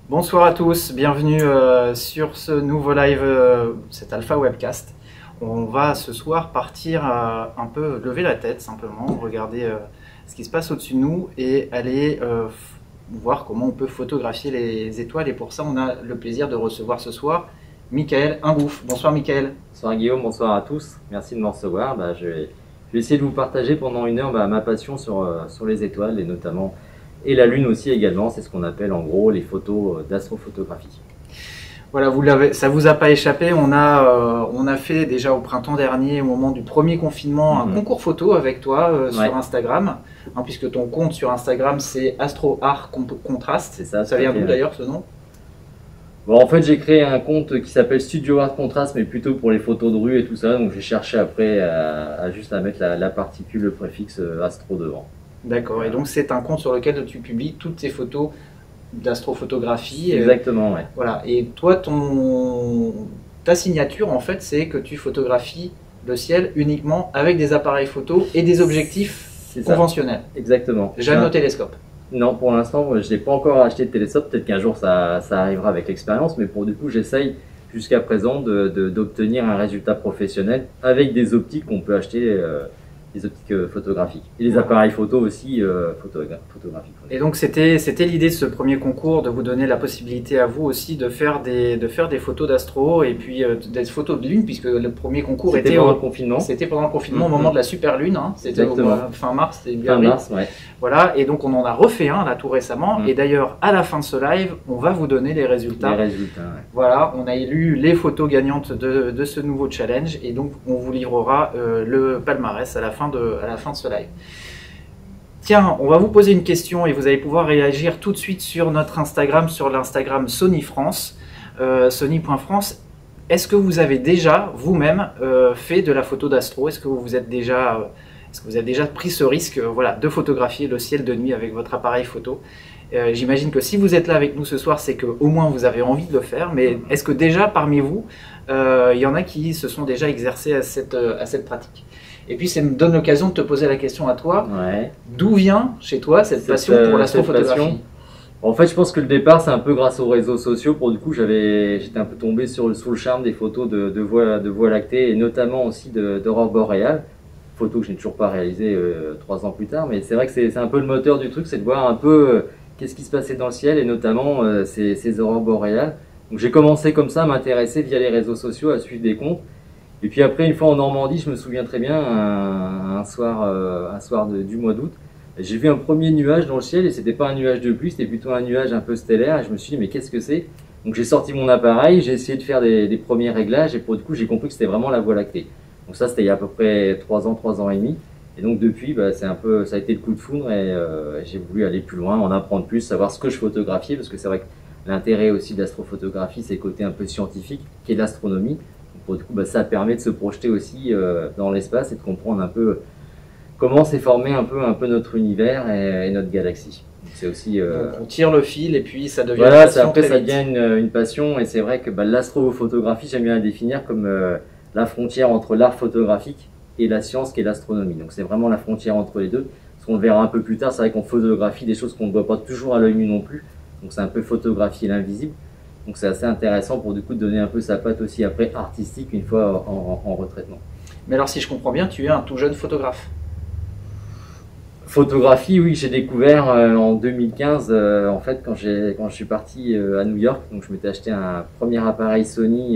Bonsoir à tous, bienvenue sur ce nouveau live, cet Alpha Webcast. On va ce soir partir un peu lever la tête simplement, regarder ce qui se passe au-dessus de nous et aller voir comment on peut photographier les étoiles. Et pour ça, on a le plaisir de recevoir ce soir Michael Ingouf. Bonsoir Michael. Bonsoir Guillaume, bonsoir à tous. Merci de me recevoir. Je vais essayer de vous partager pendant une heure ma passion sur les étoiles et notamment et la Lune aussi également. C'est ce qu'on appelle en gros les photos d'astrophotographie. Voilà, ça vous a pas échappé. On a fait déjà au printemps dernier, au moment du premier confinement, un concours photo avec toi sur Instagram, puisque ton compte sur Instagram c'est Astro Art Contrast. C'est ça. Ça vient d'où d'ailleurs ce nom? Bon, en fait, j'ai créé un compte qui s'appelle Studio Art Contrast, mais plutôt pour les photos de rue et tout ça. Donc, j'ai cherché après à juste à mettre la particule, le préfixe astro devant. D'accord. Et donc, c'est un compte sur lequel tu publies toutes tes photos d'astrophotographie. Exactement, ouais. Voilà. Et toi, ta signature, en fait, c'est que tu photographies le ciel uniquement avec des appareils photo et des objectifs conventionnels. Exactement. Jamais au télescope. Non, pour l'instant, je n'ai pas encore acheté de télescope. Peut-être qu'un jour, ça arrivera avec l'expérience. Mais du coup, j'essaye jusqu'à présent d'obtenir un résultat professionnel avec des optiques qu'on peut acheter, des optiques photographiques. Et les appareils photo aussi photographiques. Et donc, c'était l'idée de ce premier concours, de vous donner la possibilité à vous aussi de faire des photos d'astro et puis des photos de lune, puisque le premier concours était pendant le confinement. C'était pendant le confinement, au moment de la super lune. C'était fin mars, c'était bien. Fin mars, ouais. Voilà, et donc on en a refait un là tout récemment. Et d'ailleurs, à la fin de ce live, on va vous donner les résultats. Les résultats, ouais. Voilà, on a élu les photos gagnantes de ce nouveau challenge et donc on vous livrera le palmarès à la fin de ce live. Tiens, on va vous poser une question et vous allez pouvoir réagir tout de suite sur notre Instagram, sur l'Instagram Sony France, sony.france. Est-ce que vous avez déjà vous-même fait de la photo d'astro? Est-ce que vous avez déjà pris ce risque de photographier le ciel de nuit avec votre appareil photo? J'imagine que si vous êtes là avec nous ce soir, c'est qu'au moins vous avez envie de le faire, mais est-ce que déjà parmi vous, il y en a qui se sont déjà exercés à cette pratique? Et puis ça me donne l'occasion de te poser la question à toi. Ouais. D'où vient chez toi cette passion pour l'astrophotographie? En fait, je pense que le départ, c'est un peu grâce aux réseaux sociaux. Du coup, j'étais un peu tombé sous le charme des photos de Voie lactée et notamment aussi d'aurore boréale. Photo que je n'ai toujours pas réalisée 3 ans plus tard. Mais c'est vrai que c'est un peu le moteur du truc, c'est de voir un peu qu'est-ce qui se passait dans le ciel et notamment ces aurores boréales. Donc j'ai commencé comme ça à m'intéresser via les réseaux sociaux, à suivre des comptes. Et puis après, une fois en Normandie, je me souviens très bien, un soir du mois d'août, j'ai vu un premier nuage dans le ciel et c'était pas un nuage de pluie, c'était plutôt un nuage un peu stellaire et je me suis dit mais qu'est-ce que c'est? Donc j'ai sorti mon appareil, j'ai essayé de faire des premiers réglages et du coup j'ai compris que c'était vraiment la Voie lactée. Donc ça c'était il y a à peu près 3 ans et demi. Et donc depuis, ça a été le coup de foudre et j'ai voulu aller plus loin, en apprendre plus, savoir ce que je photographiais parce que c'est vrai que l'intérêt aussi de l'astrophotographie c'est le côté un peu scientifique qui est l'astronomie. Du coup, ça permet de se projeter aussi dans l'espace et de comprendre un peu comment s'est formé un peu notre univers et notre galaxie. C'est aussi. Donc on tire le fil et puis ça devient. Voilà, après ça devient une passion et c'est vrai que l'astrophotographie, j'aime bien la définir comme la frontière entre l'art photographique et la science qui est l'astronomie. Donc c'est vraiment la frontière entre les deux. Ce qu'on verra un peu plus tard, c'est vrai qu'on photographie des choses qu'on ne voit pas toujours à l'œil nu non plus. Donc c'est un peu photographier l'invisible. Donc c'est assez intéressant pour du coup donner un peu sa patte aussi après artistique une fois en retraitement. Mais alors si je comprends bien, tu es un tout jeune photographe. Photographie, oui, j'ai découvert en 2015 en fait quand je suis parti à New York. Donc je m'étais acheté un premier appareil Sony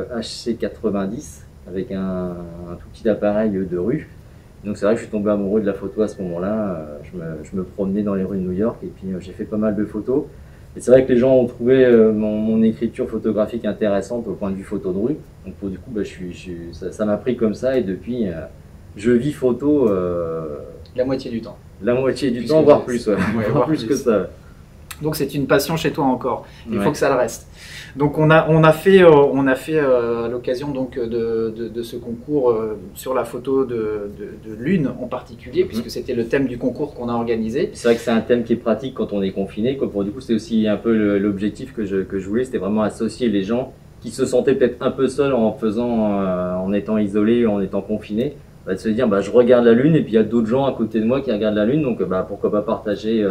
HC90 avec un tout petit appareil de rue. Donc c'est vrai que je suis tombé amoureux de la photo à ce moment-là. Je me promenais dans les rues de New York et puis j'ai fait pas mal de photos. Et c'est vrai que les gens ont trouvé mon écriture photographique intéressante au point de vue photo de rue. Donc du coup, ça m'a pris comme ça et depuis, je vis photo. La moitié du temps. La moitié du temps, voire plus, voire plus que ça. Donc c'est une passion chez toi encore. Il faut que ça le reste. Donc on a fait à l'occasion donc de ce concours sur la photo de lune en particulier, puisque c'était le thème du concours qu'on a organisé. C'est vrai que c'est un thème qui est pratique quand on est confiné. Du coup, c'est aussi un peu l'objectif que je voulais, c'était vraiment associer les gens qui se sentaient peut-être un peu seuls en étant isolés, en étant confinés. De se dire je regarde la lune et puis il y a d'autres gens à côté de moi qui regardent la lune, donc pourquoi pas partager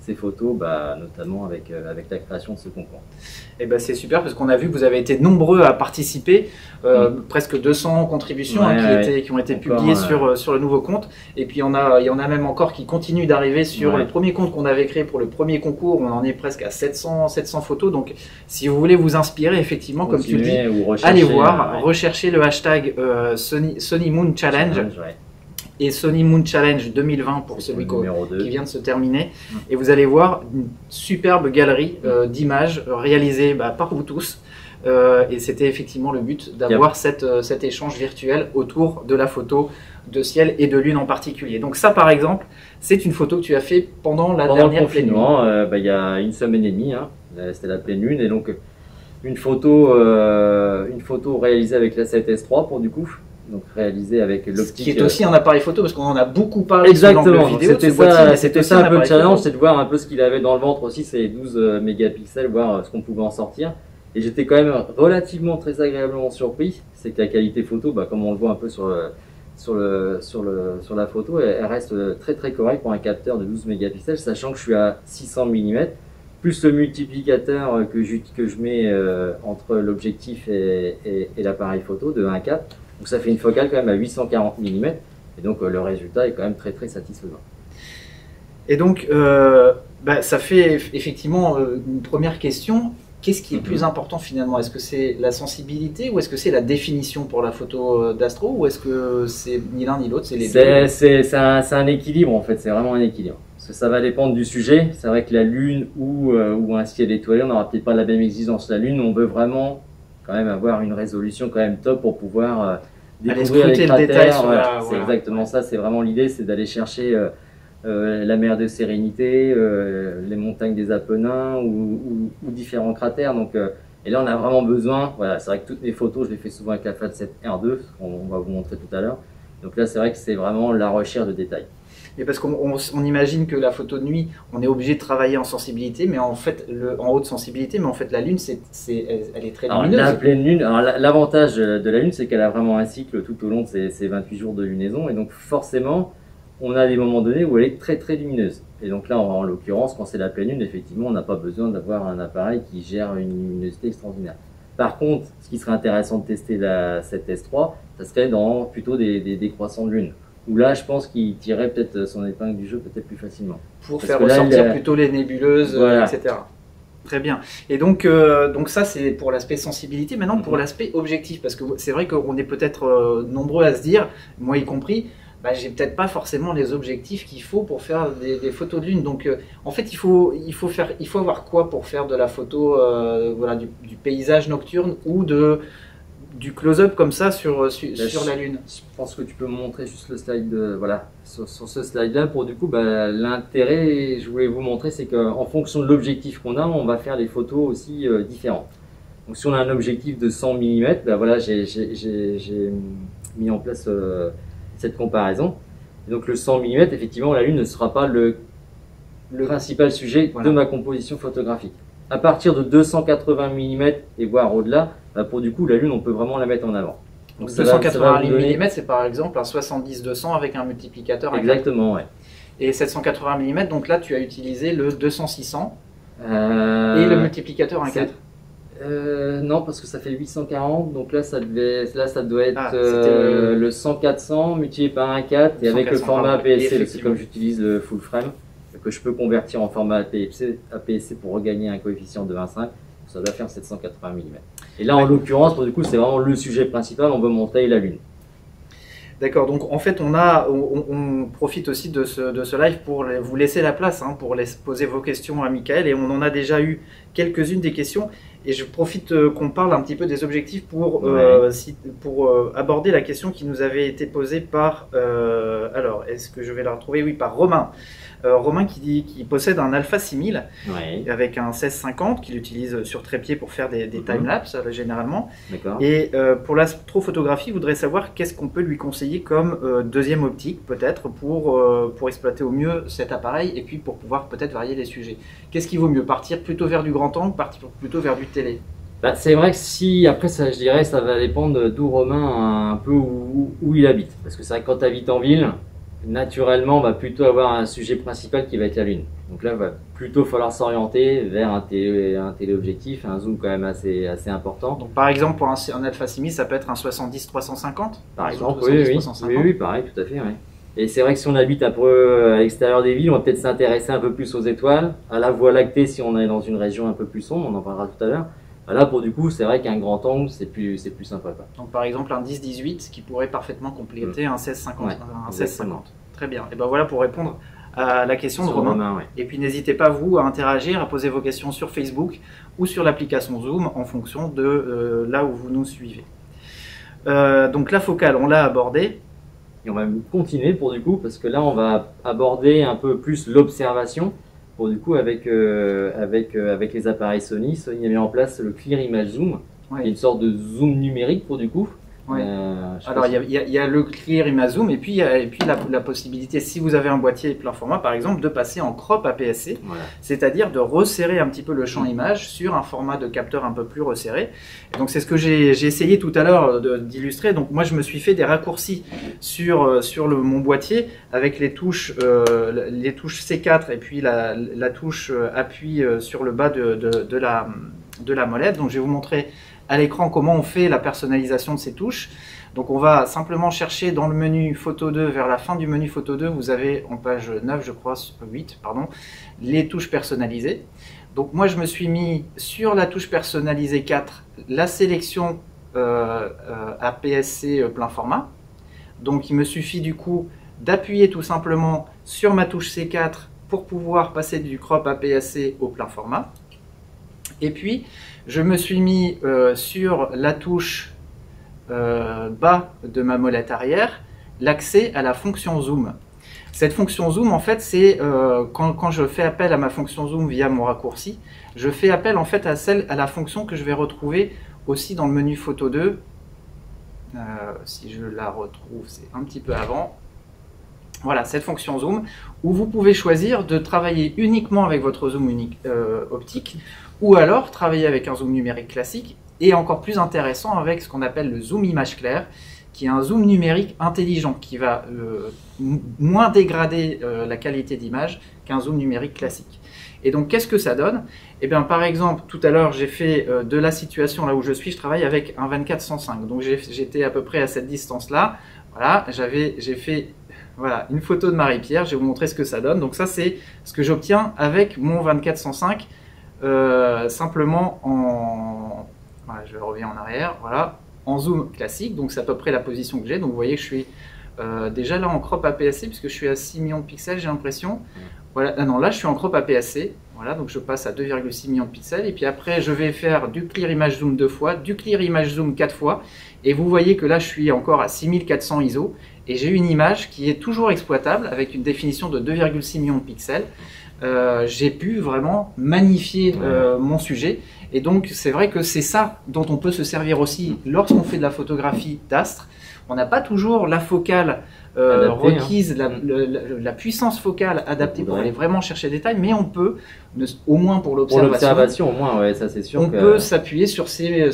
ces photos, bah, notamment avec la création de ce concours. Et ben c'est super parce qu'on a vu que vous avez été nombreux à participer, presque 200 contributions qui ont été publiées sur le nouveau compte. Et puis il y en a même encore qui continuent d'arriver sur le premier compte qu'on avait créé pour le premier concours. On en est presque à 700 photos. Donc si vous voulez vous inspirer, effectivement, comme tu le dis, allez voir, recherchez le hashtag Sony Moon Challenge. Et Sony Moon Challenge 2020 pour celui qui vient de se terminer. Et vous allez voir une superbe galerie d'images réalisées par vous tous. Et c'était effectivement le but d'avoir cet échange virtuel autour de la photo de ciel et de lune en particulier. Donc ça, par exemple, c'est une photo que tu as fait pendant la dernière pleine lune. Il y a une semaine et demie, c'était la pleine lune. Et donc une photo réalisée avec la 7S3 pour du coup. Donc réalisé avec l'optique. Qui est aussi un appareil photo parce qu'on en a beaucoup parlé. Exactement. C'était ça un peu le challenge, c'est de voir un peu ce qu'il avait dans le ventre aussi, ces 12 mégapixels, voir ce qu'on pouvait en sortir. Et j'étais quand même relativement très agréablement surpris, c'est que la qualité photo, comme on le voit un peu sur la photo, elle reste très très correcte pour un capteur de 12 mégapixels, sachant que je suis à 600 mm, plus le multiplicateur que je mets entre l'objectif et l'appareil photo de 1.4. Donc ça fait une focale quand même à 840 mm et donc le résultat est quand même très très satisfaisant. Et donc ça fait effectivement une première question. Qu'est-ce qui est plus important finalement? Est-ce que c'est la sensibilité ou est-ce que c'est la définition pour la photo d'astro ou est-ce que c'est ni l'un ni l'autre, c'est les deux? C'est un équilibre en fait, c'est vraiment un équilibre. Parce que ça va dépendre du sujet. C'est vrai que la lune ou un ciel étoilé, on n'aura peut-être pas la même exigence. La lune, on veut vraiment quand même avoir une résolution quand même top pour pouvoir découvrir les cratères. Le détail c'est exactement ça, c'est vraiment l'idée, c'est d'aller chercher la mer de Sérénité, les montagnes des Apennins ou différents cratères. Donc, et là on a vraiment besoin, c'est vrai que toutes mes photos je les fais souvent avec la FAT 7 R2, on va vous montrer tout à l'heure. Donc là c'est vrai que c'est vraiment la recherche de détails. Et parce qu'on imagine que la photo de nuit, on est obligé de travailler en sensibilité, mais en fait, en haute sensibilité, mais en fait la lune, elle est très lumineuse. La pleine lune, l'avantage de la lune, c'est qu'elle a vraiment un cycle tout au long de ses 28 jours de lunaison, et donc forcément, on a des moments donnés où elle est très très lumineuse. Et donc là, en l'occurrence, quand c'est la pleine lune, effectivement, on n'a pas besoin d'avoir un appareil qui gère une luminosité extraordinaire. Par contre, ce qui serait intéressant de tester cette S3, ça serait dans plutôt des croissants de lune. Où là, je pense qu'il tirait peut-être son épingle du jeu peut-être plus facilement. Pour faire ressortir plutôt les nébuleuses, etc. Très bien. Et donc ça, c'est pour l'aspect sensibilité. Maintenant, pour l'aspect objectif, parce que c'est vrai qu'on est peut-être nombreux à se dire, moi y compris, j'ai peut-être pas forcément les objectifs qu'il faut pour faire des photos de lune. Donc, en fait, il faut avoir quoi pour faire de la photo, du paysage nocturne ou du close-up comme ça sur la lune? Je pense que tu peux me montrer juste le slide sur ce slide là pour du coup l'intérêt, je voulais vous montrer, c'est qu'en fonction de l'objectif qu'on a, on va faire des photos aussi différentes. Donc si on a un objectif de 100 mm, j'ai mis en place cette comparaison. Et donc le 100 mm, effectivement la lune ne sera pas le principal sujet de ma composition photographique. À partir de 280 mm et voire au-delà, pour du coup la lune on peut vraiment la mettre en avant. Donc 280 mm c'est par exemple un 70-200 avec un multiplicateur. Exactement, ouais. Et 780 mm, donc là tu as utilisé le 200-600 et le multiplicateur 1.4. Non, parce que ça fait 840, donc là ça doit être le 100-400 multiplié par 1.4 et avec le format APS-C, c'est comme j'utilise le full frame, que je peux convertir en format APS-C pour regagner un coefficient de 1.5, ça doit faire 780 mm. Et là, en l'occurrence, pour du coup, c'est vraiment le sujet principal, on veut montrer la lune. D'accord, donc en fait, on profite aussi de ce live pour vous laisser la place, pour poser vos questions à Michael, et on en a déjà eu quelques-unes des questions. Et je profite qu'on parle un petit peu des objectifs pour aborder la question qui nous avait été posée par, alors est-ce que je vais la retrouver? Oui, par Romain. Romain qui possède un Alpha 6000 avec un 1650 qu'il utilise sur trépied pour faire des time-lapse généralement. Et pour l'astrophotographie, il voudrait savoir qu'est-ce qu'on peut lui conseiller comme deuxième optique peut-être pour exploiter au mieux cet appareil et puis pour pouvoir peut-être varier les sujets. Qu'est-ce qui vaut mieux? Partir plutôt vers du grand angle, partir plutôt vers du télé? C'est vrai que après ça, je dirais, ça va dépendre d'où Romain un peu où il habite. Parce que c'est vrai que quand tu habites en ville, naturellement, on va plutôt avoir un sujet principal qui va être la lune. Donc là, il va plutôt falloir s'orienter vers un téléobjectif, un zoom quand même assez important. Donc par exemple, pour un Alpha 6000, ça peut être un 70-350 par exemple, oui, pareil, tout à fait. Oui. Et c'est vrai que si on habite un peu à l'extérieur des villes, on va peut-être s'intéresser un peu plus aux étoiles, à la Voie lactée si on est dans une région un peu plus sombre, on en parlera tout à l'heure. Là, pour du coup, c'est vrai qu'un grand angle, c'est plus sympa, quoi. Donc par exemple, un 10-18 qui pourrait parfaitement compléter un 16-50. Ouais, un 16-50. Très bien. Et ben voilà pour répondre à la question de Romain. Ouais. Et puis n'hésitez pas, vous, à interagir, à poser vos questions sur Facebook ou sur l'application Zoom en fonction de là où vous nous suivez. Donc la focale, on l'a abordée. Et on va continuer pour du coup, parce que là, on va aborder un peu plus l'observation. Pour du coup, avec les appareils Sony, Sony a mis en place le Clear Image Zoom, qui est une sorte de zoom numérique pour du coup. Ouais. Alors il y a le Clear Image Zoom et puis il y a la possibilité, si vous avez un boîtier plein format par exemple, de passer en crop APS-C, voilà. C'est-à-dire de resserrer un petit peu le champ image sur un format de capteur un peu plus resserré. Et donc c'est ce que j'ai essayé tout à l'heure d'illustrer. Donc moi je me suis fait des raccourcis sur mon boîtier avec les touches C4 et puis la touche appui sur le bas de la molette. Donc je vais vous montrer à l'écran comment on fait la personnalisation de ces touches. Donc on va simplement chercher dans le menu photo 2, vers la fin du menu photo 2, vous avez en page 9, je crois, 8, pardon, les touches personnalisées. Donc moi je me suis mis sur la touche personnalisée 4, la sélection APS-C plein format. Donc il me suffit du coup d'appuyer tout simplement sur ma touche C4 pour pouvoir passer du crop APS-C au plein format. Et puis, je me suis mis sur la touche bas de ma molette arrière, l'accès à la fonction zoom. Cette fonction zoom, en fait, c'est quand je fais appel à ma fonction zoom via mon raccourci, je fais appel en fait à la fonction que je vais retrouver aussi dans le menu photo 2. Si je la retrouve, c'est un petit peu avant. Voilà, cette fonction zoom, où vous pouvez choisir de travailler uniquement avec votre zoom optique, ou alors travailler avec un zoom numérique classique, et encore plus intéressant avec ce qu'on appelle le zoom image claire, qui est un zoom numérique intelligent, qui va moins dégrader la qualité d'image qu'un zoom numérique classique. Et donc, qu'est-ce que ça donne? Eh bien, par exemple, tout à l'heure, j'ai fait de la situation là où je suis, je travaille avec un 24-105. Donc, j'étais à peu près à cette distance-là. Voilà, j'ai fait une photo de Marie-Pierre. Je vais vous montrer ce que ça donne. Donc, ça, c'est ce que j'obtiens avec mon 24-105, simplement en... Voilà, je reviens en arrière. Voilà, en zoom classique. Donc, c'est à peu près la position que j'ai. Donc, vous voyez que je suis déjà là en crop APS-C, puisque je suis à 6 millions de pixels, j'ai l'impression. Voilà, non, là je suis en crop APS-C, voilà, donc je passe à 2,6 millions de pixels, et puis après je vais faire du Clear Image Zoom 2 fois, du Clear Image Zoom 4 fois, et vous voyez que là je suis encore à 6400 ISO, et j'ai une image qui est toujours exploitable, avec une définition de 2,6 millions de pixels. J'ai pu vraiment magnifier mon sujet, et donc c'est vrai que c'est ça dont on peut se servir aussi lorsqu'on fait de la photographie d'astres. On n'a pas toujours la focale requise, la puissance focale adaptée pour aller vraiment chercher des détails, mais on peut, au moins pour l'observation, au moins, ouais, ça c'est sûr. On peut s'appuyer sur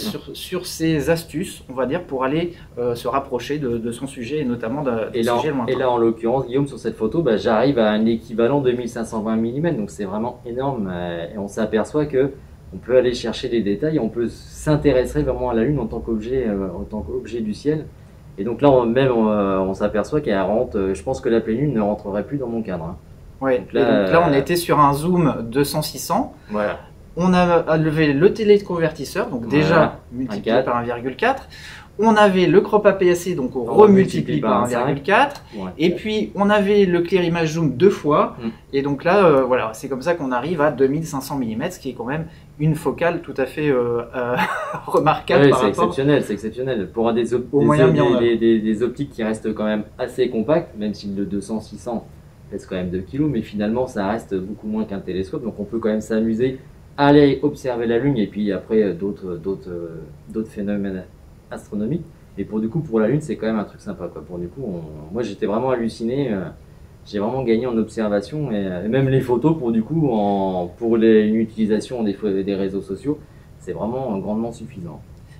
ces astuces, on va dire, pour aller se rapprocher de son sujet et notamment des sujets lointains. Et là, en l'occurrence, Guillaume, sur cette photo, j'arrive à un équivalent de 1520 mm, donc c'est vraiment énorme. Et on s'aperçoit que on peut aller chercher des détails, on peut s'intéresser vraiment à la Lune en tant qu'objet du ciel. Et donc là, on s'aperçoit qu'elle rentre. Je pense que la pleine lune ne rentrerait plus dans mon cadre. Hein. Ouais. Donc là, on était sur un zoom 200-600. Voilà. On a levé le téléconvertisseur, donc déjà multiplié par 1,4. On avait le crop APS-C, donc on remultiplie par 1,4. Et puis on avait le Clear Image Zoom 2 fois. Et donc là, voilà, c'est comme ça qu'on arrive à 2500 mm, ce qui est quand même une focale tout à fait remarquable. Oui, c'est exceptionnel, c'est exceptionnel. Pour des optiques qui restent quand même assez compactes, même si le 200-600 pèse quand même 2 kg, mais finalement ça reste beaucoup moins qu'un télescope. Donc on peut quand même s'amuser à aller observer la Lune et puis après d'autres phénomènes astronomique. Et pour du coup, pour la Lune, c'est quand même un truc sympa, quoi. Pour du coup, moi j'étais vraiment halluciné. J'ai vraiment gagné en observation et même les photos, pour du coup, une utilisation des réseaux sociaux, c'est vraiment grandement suffisant.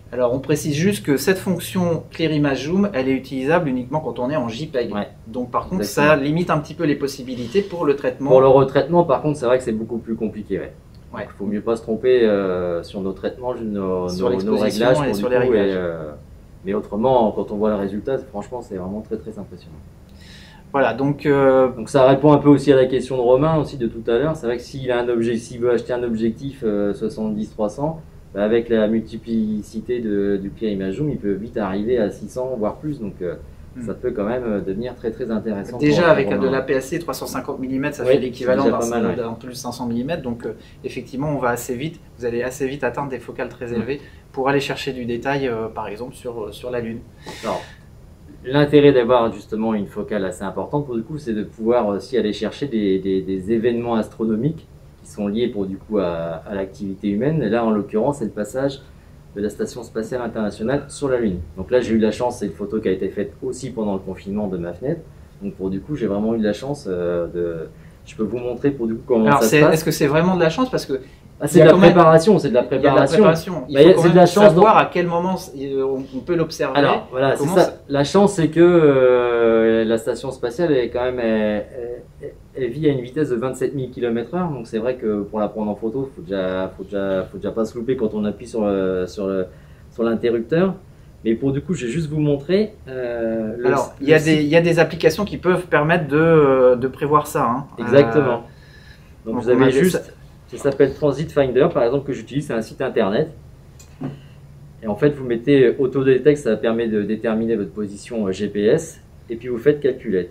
Alors on précise juste que cette fonction Clear Image Zoom, elle est utilisable uniquement quand on est en JPEG. Ouais. Donc par contre, Exactement. ça limite un petit peu les possibilités pour le traitement. Pour le retraitement, par contre, c'est vrai que c'est beaucoup plus compliqué. Ouais. Ouais. Il faut mieux pas se tromper sur nos traitements, Sur nos réglages. l'exposition et pour sur du les coup, réglages. Mais autrement, quand on voit le résultat, franchement, c'est vraiment très très impressionnant. Voilà, donc Donc ça répond un peu aussi à la question de Romain aussi de tout à l'heure. C'est vrai que s'il veut acheter un objectif 70-300, bah avec la multiplicité du Clear Image Zoom, il peut vite arriver à 600 voire plus. Donc ça peut quand même devenir très très intéressant. déjà avec de l'APS-C 350 mm, ça Oui, fait l'équivalent c'est déjà pas mal, d'un plus 500 mm. Donc effectivement, on va assez vite. Vous allez assez vite atteindre des focales très élevées pour aller chercher du détail, par exemple sur la Lune. Alors, l'intérêt d'avoir justement une focale assez importante pour du coup, c'est de pouvoir aussi aller chercher des événements astronomiques qui sont liés pour du coup à l'activité humaine. Et là, en l'occurrence, c'est le passage de la Station Spatiale Internationale sur la Lune. Donc là, j'ai eu la chance, c'est une photo qui a été faite aussi pendant le confinement de ma fenêtre. Donc pour du coup, j'ai vraiment eu la chance Je peux vous montrer pour du coup comment Alors, ça se passe. est-ce que c'est vraiment de la chance? Parce que c'est de la préparation, c'est de la préparation. Il Bah, faut quand c'est de même la chance savoir à quel moment on peut l'observer. Alors voilà, c'est ça. La chance, c'est que la station spatiale est quand même, elle vit à une vitesse de 27 000 km/h. Donc c'est vrai que pour la prendre en photo, faut déjà pas se louper quand on appuie sur l'interrupteur. Mais pour du coup, je vais juste vous montrer. Alors, il y a des applications qui peuvent permettre de prévoir ça. Hein. Exactement. Donc vous avez juste, ça s'appelle Transit Finder par exemple que j'utilise, c'est un site internet. Et en fait, vous mettez Autodetect, ça permet de déterminer votre position GPS, et puis vous faites Calculate.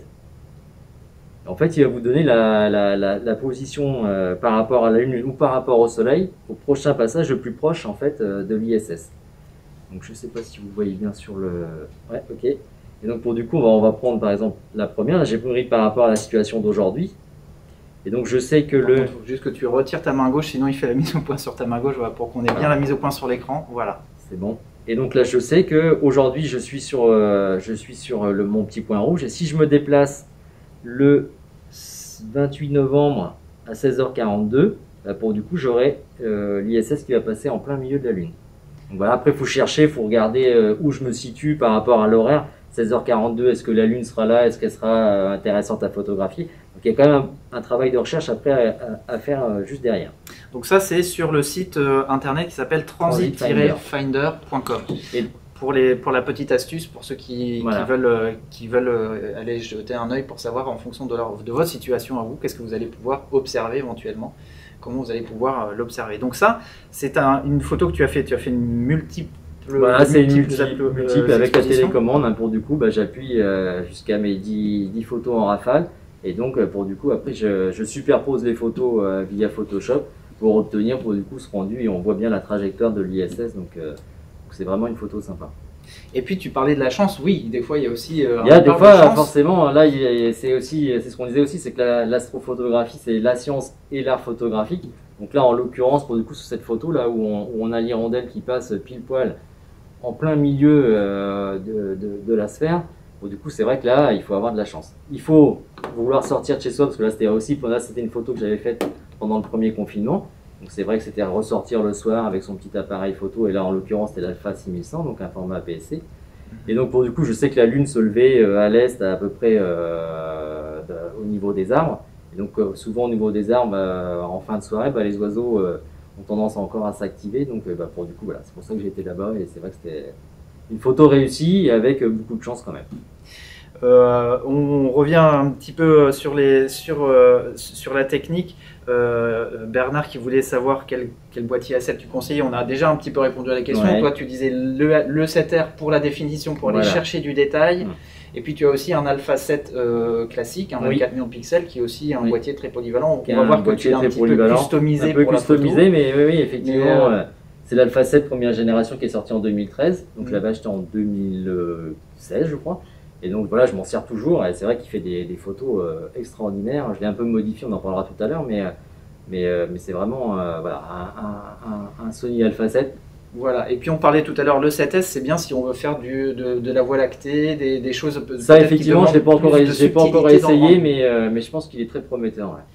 En fait, il va vous donner la position par rapport à la Lune ou par rapport au Soleil au prochain passage le plus proche en fait de l'ISS. Donc je ne sais pas si vous voyez bien sur le... Ouais, ok. Et donc pour du coup, on va prendre par exemple la première. Là, j'ai pris par rapport à la situation d'aujourd'hui. Et donc je sais que il faut juste que tu retires ta main gauche, sinon il fait la mise au point sur ta main gauche, voilà, pour qu'on ait bien la mise au point sur l'écran. Voilà. C'est bon. Et donc là, je sais qu'aujourd'hui, je suis sur mon petit point rouge. Et si je me déplace le 28 novembre à 16h42, bah pour du coup, j'aurai l'ISS qui va passer en plein milieu de la Lune. Donc voilà, après, il faut chercher, il faut regarder où je me situe par rapport à l'horaire. 16h42, est-ce que la Lune sera là? Est-ce qu'elle sera intéressante à photographier? Donc il y a quand même un travail de recherche après à faire juste derrière. Donc ça, c'est sur le site internet qui s'appelle transit-finder.com. Et pour la petite astuce, pour ceux qui veulent aller jeter un œil pour savoir en fonction de votre situation à vous, qu'est-ce que vous allez pouvoir observer éventuellement, comment vous allez pouvoir l'observer. Donc ça, c'est une photo que tu as fait une multiple. Voilà, c'est une multiple avec la télécommande. Hein, pour du coup, bah, j'appuie jusqu'à mes 10 photos en rafale. Et donc, pour du coup, après, je superpose les photos via Photoshop pour obtenir pour du coup ce rendu et on voit bien la trajectoire de l'ISS. Donc, c'est vraiment une photo sympa. Et puis, tu parlais de la chance. Oui, des fois, il y a aussi. Il y a des fois, forcément, là, c'est ce qu'on disait aussi, c'est que l'astrophotographie, c'est la science et l'art photographique. Donc là, en l'occurrence, pour du coup, sur cette photo là où on a l'hirondelle qui passe pile poil en plein milieu de la sphère. Bon, du coup, c'est vrai que là, il faut avoir de la chance. Il faut vouloir sortir de chez soi, parce que là, c'était une photo que j'avais faite pendant le premier confinement. Donc, c'est vrai que c'était à ressortir le soir avec son petit appareil photo. Et là, en l'occurrence, c'était l'Alpha 6100, donc un format APS-C. Et donc, pour du coup, je sais que la Lune se levait à l'est, à peu près au niveau des arbres. Et donc, souvent, au niveau des arbres, en fin de soirée, les oiseaux ont tendance encore à s'activer. Donc, pour du coup, voilà, c'est pour ça que j'ai été là-bas. Et c'est vrai que c'était une photo réussie et avec beaucoup de chance quand même. On revient un petit peu sur la technique. Bernard qui voulait savoir quel boîtier A7 tu conseillais. On a déjà un petit peu répondu à la question. Ouais. Toi, tu disais le 7R pour la définition, pour aller chercher du détail. Et puis tu as aussi un Alpha 7 classique, un 24 millions de pixels, qui est aussi un boîtier très polyvalent. On va voir que tu l'as un petit peu customisé pour la photo. Mais oui, effectivement. C'est l'Alpha 7 première génération qui est sorti en 2013. Donc je l'avais acheté en 2016, je crois. Et donc voilà, je m'en sers toujours. Et c'est vrai qu'il fait des photos extraordinaires. Je l'ai un peu modifié, on en parlera tout à l'heure. Mais c'est vraiment voilà, un Sony Alpha 7. Voilà, et puis on parlait tout à l'heure, le 7S, c'est bien si on veut faire de la Voie lactée, des choses. Ça, effectivement, je n'ai pas encore essayé, mais je pense qu'il est très prometteur. Ouais.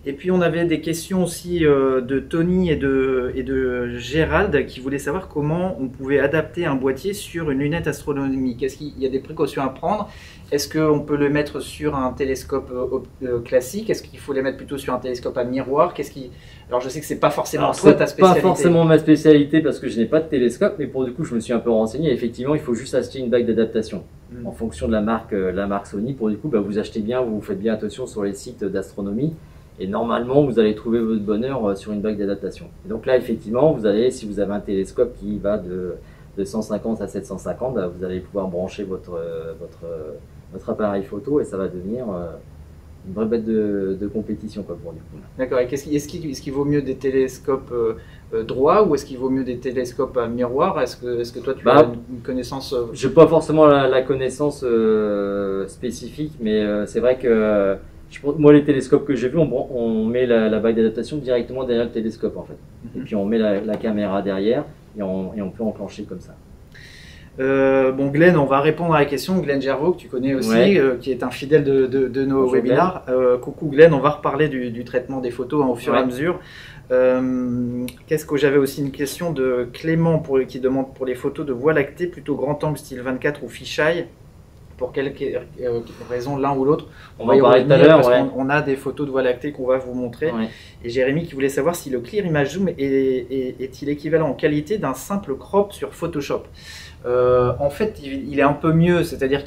Et puis on avait des questions aussi de Tony et de Gérald qui voulaient savoir comment on pouvait adapter un boîtier sur une lunette astronomique. Est-ce qu'il y a des précautions à prendre? Est-ce qu'on peut le mettre sur un télescope classique? Est-ce qu'il faut les mettre plutôt sur un télescope à miroir? Alors je sais que c'est pas forcément toi ta spécialité. Pas forcément ma spécialité parce que je n'ai pas de télescope, mais pour du coup je me suis un peu renseigné. Effectivement, il faut juste acheter une bague d'adaptation en fonction de la marque Sony. Pour du coup, vous achetez bien, vous faites bien attention sur les sites d'astronomie. Et normalement, vous allez trouver votre bonheur sur une bague d'adaptation. Et donc là, effectivement, si vous avez un télescope qui va de 150 à 750, vous allez pouvoir brancher votre appareil photo et ça va devenir une vraie bête de compétition pour du coup. D'accord. Et est-ce qu'il vaut mieux des télescopes droits ou est-ce qu'il vaut mieux des télescopes à miroir? Est-ce que toi tu as une connaissance J'ai pas forcément la connaissance spécifique, mais c'est vrai que moi les télescopes que j'ai vus, on met la bague d'adaptation directement derrière le télescope en fait. Et puis on met la caméra derrière et on peut enclencher comme ça. Bon Glenn, on va répondre à la question. Glenn Gervaux, que tu connais aussi, qui est un fidèle de nos webinars. Coucou Glenn, on va reparler du traitement des photos au fur et à mesure. Qu'est-ce que j'avais aussi une question de Clément qui demande pour les photos de Voie lactée, plutôt grand angle style 24 ou fisheye. Pour quelle raison l'un ou l'autre? On va y revenir tout à l'heure. On a des photos de Voie lactée qu'on va vous montrer. Et Jérémy qui voulait savoir si le Clear Image Zoom est-il équivalent en qualité d'un simple crop sur Photoshop. En fait, il est un peu mieux, c'est-à-dire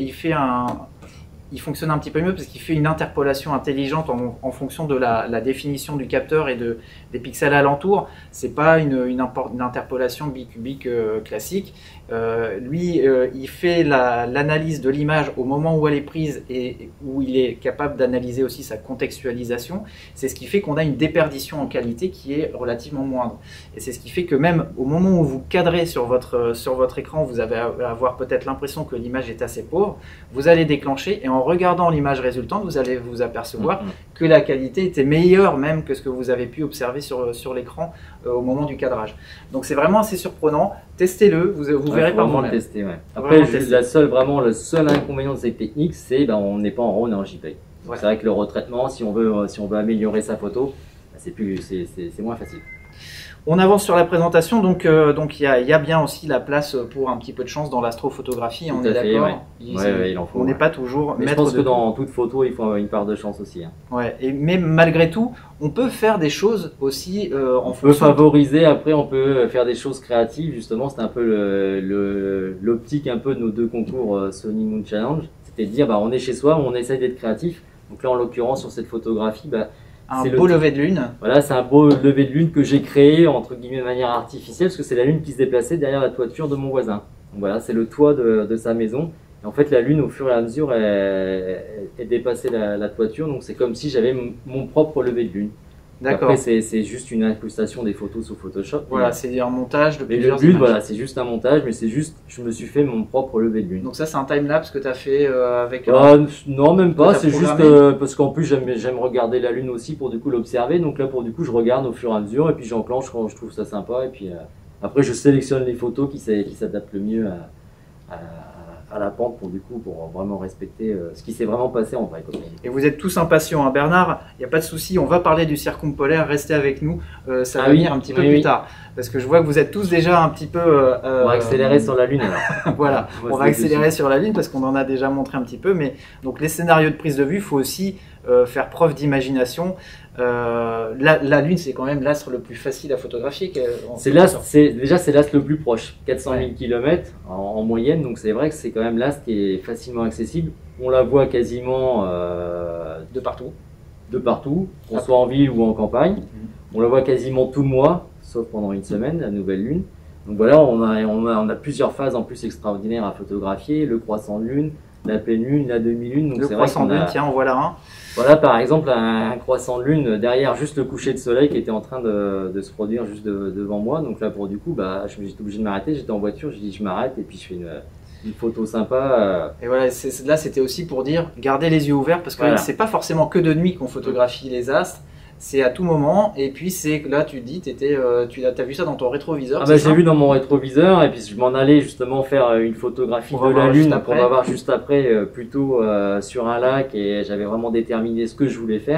il fonctionne un petit peu mieux parce qu'il fait une interpolation intelligente en fonction de la définition du capteur et des pixels alentours. C'est pas une interpolation bicubique classique. Lui, il fait l'analyse de l'image au moment où elle est prise et où il est capable d'analyser aussi sa contextualisation. C'est ce qui fait qu'on a une déperdition en qualité qui est relativement moindre. Et c'est ce qui fait que même au moment où vous cadrez sur votre écran, vous allez avoir peut-être l'impression que l'image est assez pauvre. Vous allez déclencher et en regardant l'image résultante, vous allez vous apercevoir que la qualité était meilleure même que ce que vous avez pu observer sur l'écran au moment du cadrage. Donc c'est vraiment assez surprenant. Testez-le, vous verrez par vous-même. Tester, Après, le seul inconvénient de cette technique, c'est on n'est pas en RAW, on est en JPEG. C'est vrai que le retraitement, si on veut améliorer sa photo, c'est moins facile. On avance sur la présentation, donc il y a bien aussi la place pour un petit peu de chance dans l'astrophotographie, on est d'accord. On n'est pas toujours maître. Je pense que dans toute photo, il faut une part de chance aussi. Mais malgré tout, on peut faire des choses aussi on peut favoriser, après on peut faire des choses créatives, justement, c'est un peu l'optique un peu de nos deux concours Sony Moon Challenge, c'était de dire on est chez soi, on essaye d'être créatif, donc là en l'occurrence sur cette photographie, un beau lever de lune. Voilà, c'est un beau lever de lune que j'ai créé entre guillemets de manière artificielle parce que c'est la lune qui se déplaçait derrière la toiture de mon voisin. Donc voilà, c'est le toit de sa maison. Et en fait, la lune, au fur et à mesure, elle dépassait la toiture. Donc c'est comme si j'avais mon propre lever de lune. D'accord. Après, c'est juste une incrustation des photos sur Photoshop. Voilà, c'est un montage de plusieurs images. Voilà, c'est juste un montage, mais c'est juste, je me suis fait mon propre lever de lune. Donc ça, c'est un time-lapse que tu as fait avec... non, même pas, c'est juste parce qu'en plus, j'aime regarder la lune aussi pour du coup l'observer. Donc là, pour du coup, je regarde au fur et à mesure et puis j'enclenche quand je trouve ça sympa. Et puis après, je sélectionne les photos qui s'adaptent le mieux à la pente pour vraiment respecter ce qui s'est vraiment passé en vrai. Et vous êtes tous impatients, hein. Bernard, il n'y a pas de souci, on va parler du circumpolaire, restez avec nous, ça va venir un petit peu plus tard. Parce que je vois que vous êtes tous déjà un petit peu... on va accélérer sur la Lune alors. Voilà, on va accélérer sur la Lune parce qu'on en a déjà montré un petit peu, mais donc les scénarios de prise de vue, il faut aussi faire preuve d'imagination. La Lune, c'est quand même l'astre le plus facile à photographier. C'est l'astre le plus proche, 400 000 km en moyenne, donc c'est vrai que c'est quand même l'astre qui est facilement accessible. On la voit quasiment de partout. Qu'on soit en ville ou en campagne. On la voit quasiment tout le mois, sauf pendant une semaine, la nouvelle Lune. Donc voilà, on a plusieurs phases en plus extraordinaires à photographier, le croissant de Lune, la pleine Lune, la demi-lune. Le croissant de Lune, tiens, en voilà un. Voilà par exemple un croissant de Lune derrière juste le coucher de soleil qui était en train de se produire juste devant moi. Donc là pour du coup, j'étais obligé de m'arrêter, j'étais en voiture, j'ai dit je m'arrête et puis je fais une photo sympa. Et voilà, là c'était aussi pour dire, gardez les yeux ouverts parce que c'est pas forcément que de nuit qu'on photographie les astres. C'est à tout moment, et puis c'est là tu te dis, tu as vu ça dans ton rétroviseur. J'ai vu dans mon rétroviseur, et puis je m'en allais justement faire une photographie de la Lune qu'on va voir juste après, plutôt sur un lac, et j'avais vraiment déterminé ce que je voulais faire.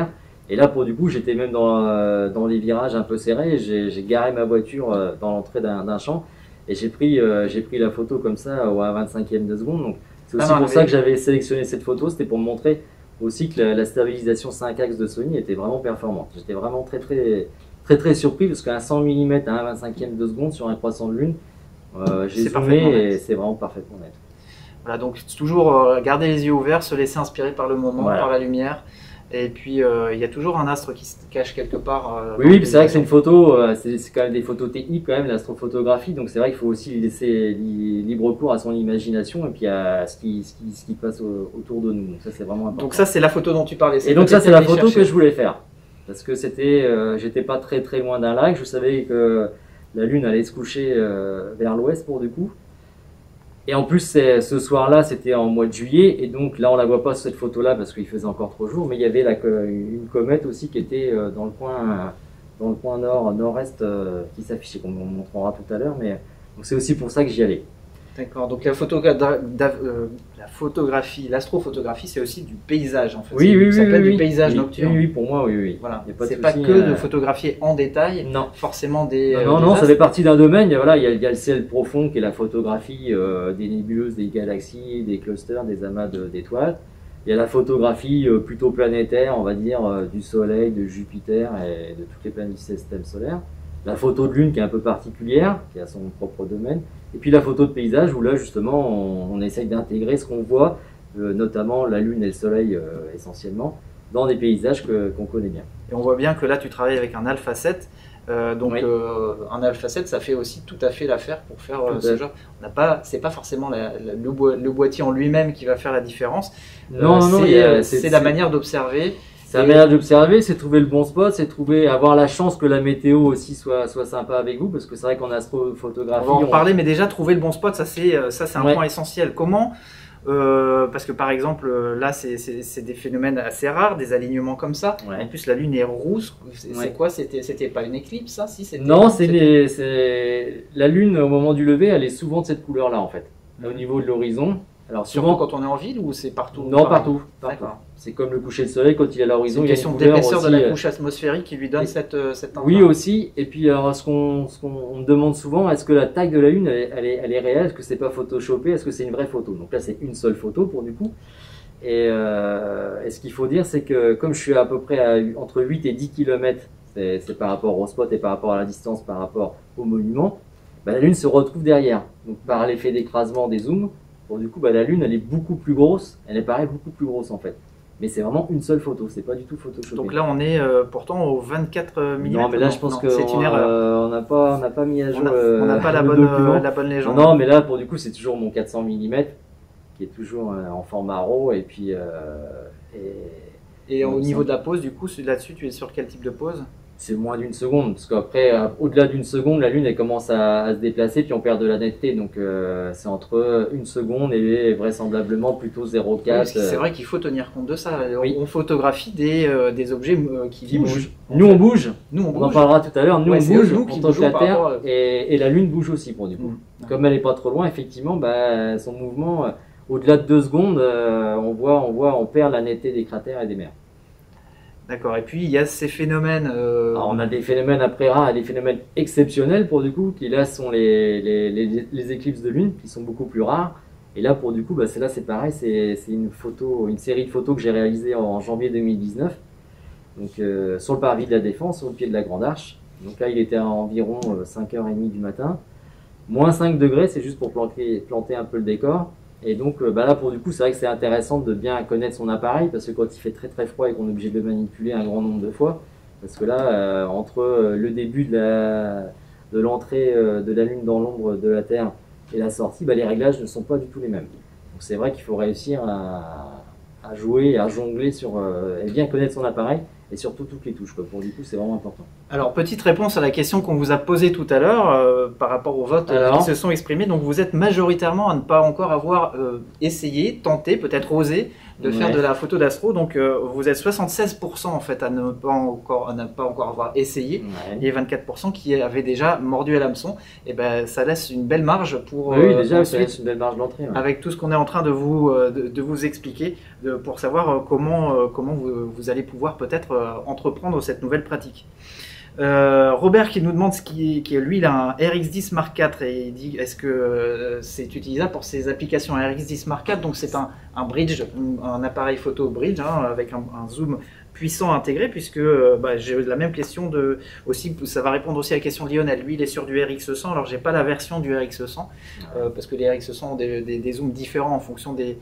Et là, pour du coup, j'étais même dans les virages un peu serrés. J'ai garé ma voiture dans l'entrée d'un champ et j'ai pris la photo comme ça à 25e de seconde. Donc, c'est aussi pour ça que j'avais sélectionné cette photo. C'était pour me montrer aussi que la stabilisation 5 axes de Sony était vraiment performante. J'étais vraiment très surpris parce qu'un 100 mm à 1/25e de seconde sur un croissant de lune, j'ai zoomé et c'est vraiment parfaitement net. Voilà, donc toujours garder les yeux ouverts, se laisser inspirer par le moment, par la lumière. Et puis il y a toujours un astre qui se cache quelque part. Oui, c'est vrai que c'est une photo, c'est quand même des photos techniques quand même, l'astrophotographie. Donc c'est vrai qu'il faut aussi laisser libre cours à son imagination et puis à ce qui passe autour de nous. Donc ça c'est vraiment important. Donc ça c'est la photo dont tu parlais. Et donc ça c'est la photo que je voulais faire. Parce que j'étais pas très loin d'un lac. Je savais que la lune allait se coucher vers l'ouest pour du coup. Et en plus, ce soir-là, c'était en mois de juillet, et donc là, on la voit pas cette photo-là parce qu'il faisait encore trop jour, mais il y avait une comète aussi qui était dans le coin nord-est qui s'affichait, qu'on vous montrera tout à l'heure, mais c'est aussi pour ça que j'y allais. D'accord, donc la photographie, l'astrophotographie, c'est aussi du paysage en fait. Oui, ça peut être du paysage nocturne. Oui, pour moi, oui. Voilà. C'est pas que de photographier en détail, forcément des. Non, ça fait partie d'un domaine. Il y a le ciel profond qui est la photographie des nébuleuses, des galaxies, des clusters, des amas d'étoiles. Il y a la photographie plutôt planétaire, on va dire, du Soleil, de Jupiter et de toutes les planètes du système solaire. La photo de lune qui est un peu particulière, qui a son propre domaine. Et puis la photo de paysage où là justement on essaye d'intégrer ce qu'on voit, notamment la lune et le soleil essentiellement, dans des paysages qu'on connaît bien. Et on voit bien que là tu travailles avec un Alpha 7, un Alpha 7 ça fait aussi tout à fait l'affaire pour faire ce genre. C'est pas forcément le boîtier en lui-même qui va faire la différence, c'est la manière d'observer. C'est la manière d'observer, c'est trouver le bon spot, c'est avoir la chance que la météo aussi soit sympa avec vous, parce que c'est vrai qu'en astrophotographie... On va en parler, mais déjà trouver le bon spot, ça c'est un point essentiel. Comment parce que par exemple, là c'est des phénomènes assez rares, des alignements comme ça. En plus la lune est rousse, c'est quoi? C'était pas une éclipse ça? Non, la lune au moment du lever, elle est souvent de cette couleur-là en fait, au niveau de l'horizon. Alors souvent quand on est en ville ou c'est partout? Non, partout. C'est comme le coucher de soleil quand il est à l'horizon. C'est une question d'épaisseur de la couche atmosphérique qui lui donne cette teinte. Oui aussi. Et puis alors, ce qu'on me demande souvent, est-ce que la taille de la lune elle est réelle? Est-ce que c'est pas photoshopé? Est-ce que c'est une vraie photo? Donc là c'est une seule photo pour du coup. Et ce qu'il faut dire c'est que comme je suis à peu près entre 8 et 10 km, c'est par rapport au spot et par rapport à la distance, par rapport au monument, la lune se retrouve derrière. Donc par l'effet d'écrasement des zooms, du coup, la lune, elle est beaucoup plus grosse, elle apparaît beaucoup plus grosse en fait. Mais c'est vraiment une seule photo, c'est pas du tout photoshopé. Donc là, on est pourtant au 24 mm. Non, mais là, je pense que c'est une erreur. On n'a pas mis à jour. On n'a pas la bonne légende. Non, mais là, pour du coup, c'est toujours mon 400 mm qui est toujours en format RAW. Et puis. Et au niveau de la pose, du coup, là-dessus, tu es sur quel type de pose? C'est moins d'une seconde, parce qu'après, au-delà d'une seconde, la lune elle commence à se déplacer, puis on perd de la netteté, donc c'est entre 1 seconde et vraisemblablement plutôt 0,4. Oui, c'est vrai qu'il faut tenir compte de ça. On photographie des objets qui bougent. Nous on bouge, on en parlera tout à l'heure, nous on bouge, on touche la Terre, et la lune bouge aussi pour du coup. Comme elle n'est pas trop loin, effectivement, son mouvement, au-delà de 2 secondes, on perd la netteté des cratères et des mers. D'accord, et puis il y a ces phénomènes... Alors, on a des phénomènes après rares et des phénomènes exceptionnels pour du coup, qui là sont les éclipses de lune, qui sont beaucoup plus rares. Et là pour du coup, là c'est pareil, c'est une série de photos que j'ai réalisées en janvier 2019, donc sur le parvis de la Défense, au pied de la Grande Arche. Donc là il était à environ 5h30 du matin, moins 5 degrés, c'est juste pour planter un peu le décor. Et donc là pour du coup c'est vrai que c'est intéressant de bien connaître son appareil parce que quand il fait très froid et qu'on est obligé de le manipuler un grand nombre de fois, parce que là entre le début de l'entrée de la lune dans l'ombre de la Terre et la sortie, les réglages ne sont pas du tout les mêmes. Donc c'est vrai qu'il faut réussir à jouer, à jongler et bien connaître son appareil et surtout toutes les touches. Pour du coup c'est vraiment important. Alors petite réponse à la question qu'on vous a posée tout à l'heure par rapport aux votes qui se sont exprimés. Donc vous êtes majoritairement à ne pas encore avoir essayé, tenté, peut-être osé de faire de la photo d'astro. Donc vous êtes 76% en fait à ne pas encore avoir essayé, et 24% qui avaient déjà mordu à l'hameçon. Et ben ça laisse une belle marge pour oui, déjà ça laisse une belle marge d'entrée. Avec tout ce qu'on est en train de vous expliquer, pour savoir comment vous allez pouvoir peut-être entreprendre cette nouvelle pratique. Robert qui nous demande lui il a un RX10 Mark IV et il dit est-ce que c'est utilisable pour ses applications RX10 Mark IV. Donc c'est un bridge, un appareil photo bridge avec un zoom puissant intégré, puisque j'ai la même question aussi, ça va répondre aussi à la question de Lionel. Lui il est sur du RX100, alors j'ai pas la version du RX100 parce que les RX100 ont des zooms différents en fonction des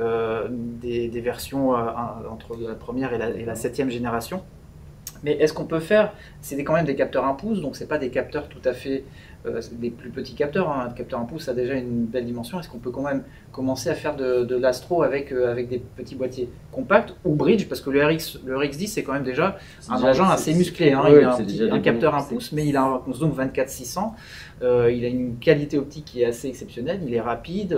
versions entre la première et la 7e génération. Mais est-ce qu'on peut faire, c'est quand même des capteurs 1 pouce, donc c'est pas des capteurs tout à fait, des plus petits capteurs, un capteur 1 pouce a déjà une belle dimension. Est-ce qu'on peut quand même commencer à faire de l'astro avec des petits boîtiers compacts ou bridge, parce que le RX10 c'est quand même déjà un engin assez musclé, il a un capteur 1 pouce, mais il a un zoom 24-600, il a une qualité optique qui est assez exceptionnelle, il est rapide.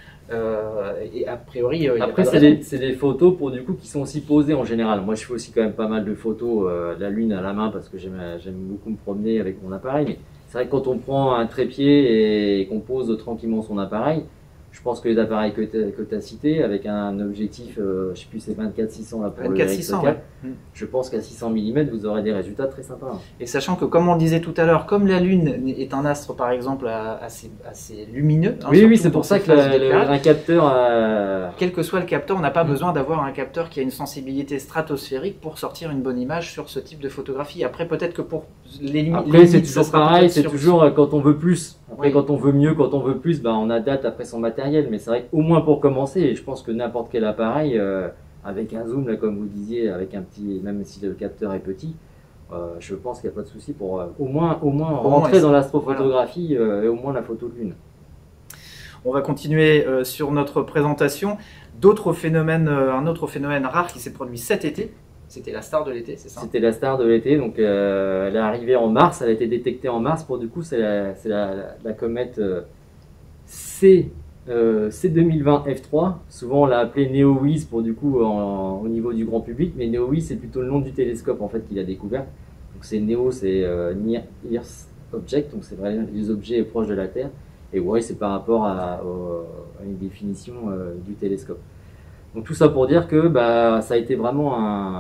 Et a priori, après c'est des photos pour du coup qui sont aussi posées en général. Moi je fais aussi quand même pas mal de photos de la lune à la main parce que j'aime beaucoup me promener avec mon appareil. Mais c'est vrai que quand on prend un trépied et qu'on pose tranquillement son appareil, je pense que les appareils que tu as cités, avec un objectif, je sais plus, c'est 24-600 là pour 24-600, le RX4, je pense qu'à 600 mm, vous aurez des résultats très sympas. Et sachant que, comme on disait tout à l'heure, comme la Lune est un astre, par exemple, assez lumineux. Oui, c'est pour ça que un capteur... Quel que soit le capteur, on n'a pas besoin d'avoir un capteur qui a une sensibilité stratosphérique pour sortir une bonne image sur ce type de photographie. Après, peut-être que pour les limites... Après, c'est toujours pareil, c'est toujours quand on veut plus. Après, quand on veut mieux, quand on veut plus, on adapte après son matériel. Mais c'est vrai qu'au moins pour commencer, et je pense que n'importe quel appareil, avec un zoom, là, comme vous disiez, avec un petit, même si le capteur est petit, je pense qu'il n'y a pas de souci pour au moins rentrer dans l'astrophotographie et au moins la photo de lune. On va continuer sur notre présentation. Un autre phénomène rare qui s'est produit cet été. C'était la star de l'été, c'est ça? C'était la star de l'été, donc elle est arrivée en mars, elle a été détectée en mars. Pour du coup, c'est la comète C2020 F3, souvent on l'a appelé NEOWIZ pour du coup au niveau du grand public, mais NEOWIZ c'est plutôt le nom du télescope en fait qu'il a découvert. Donc c'est NEO, c'est Near Earth Object, donc c'est vraiment les objets proches de la Terre, et WIZ c'est par rapport à une définition du télescope. Donc tout ça pour dire que ça a été vraiment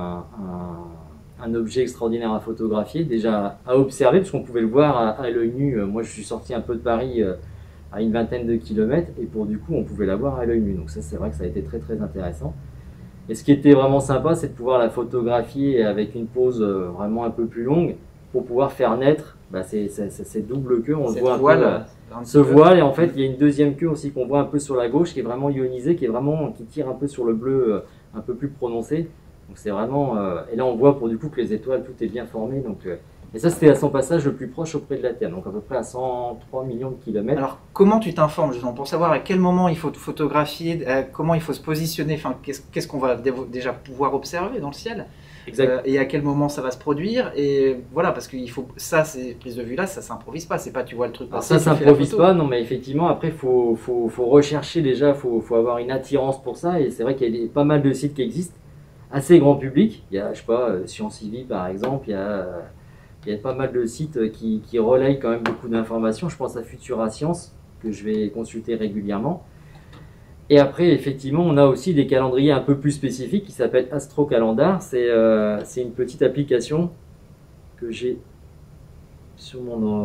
un objet extraordinaire à photographier, déjà à observer, parce qu'on pouvait le voir à l'œil nu. Moi je suis sorti un peu de Paris à une vingtaine de kilomètres, et pour du coup on pouvait la voir à l'œil nu, donc ça c'est vrai que ça a été très très intéressant. Et ce qui était vraiment sympa, c'est de pouvoir la photographier avec une pause vraiment un peu plus longue pour pouvoir faire naître ces doubles queues, on le voit ce voile, et en fait il y a une deuxième queue aussi qu'on voit un peu sur la gauche qui est vraiment ionisée, qui tire un peu sur le bleu un peu plus prononcé, donc c'est vraiment et là on voit pour du coup que les étoiles, tout est bien formé, donc et ça, c'était à son passage le plus proche auprès de la Terre, donc à peu près à 103 millions de kilomètres. Alors, comment tu t'informes justement pour savoir à quel moment il faut photographier, comment il faut se positionner, enfin, qu'est-ce qu'on va déjà pouvoir observer dans le ciel, et à quel moment ça va se produire, et voilà, parce qu'il faut, ça, ces prises de vue-là, ça s'improvise pas, c'est pas tu vois le truc passer. Alors ça s'improvise pas, non, mais effectivement, après, faut rechercher déjà, faut avoir une attirance pour ça, et c'est vrai qu'il y a pas mal de sites qui existent, assez grand public. Il y a, je sais pas, Sciencivy par exemple, il y a pas mal de sites qui relayent quand même beaucoup d'informations. Je pense à Futura Science, que je vais consulter régulièrement. Et après, effectivement, on a aussi des calendriers un peu plus spécifiques qui s'appellent Astro Calendar. C'est une petite application que j'ai sur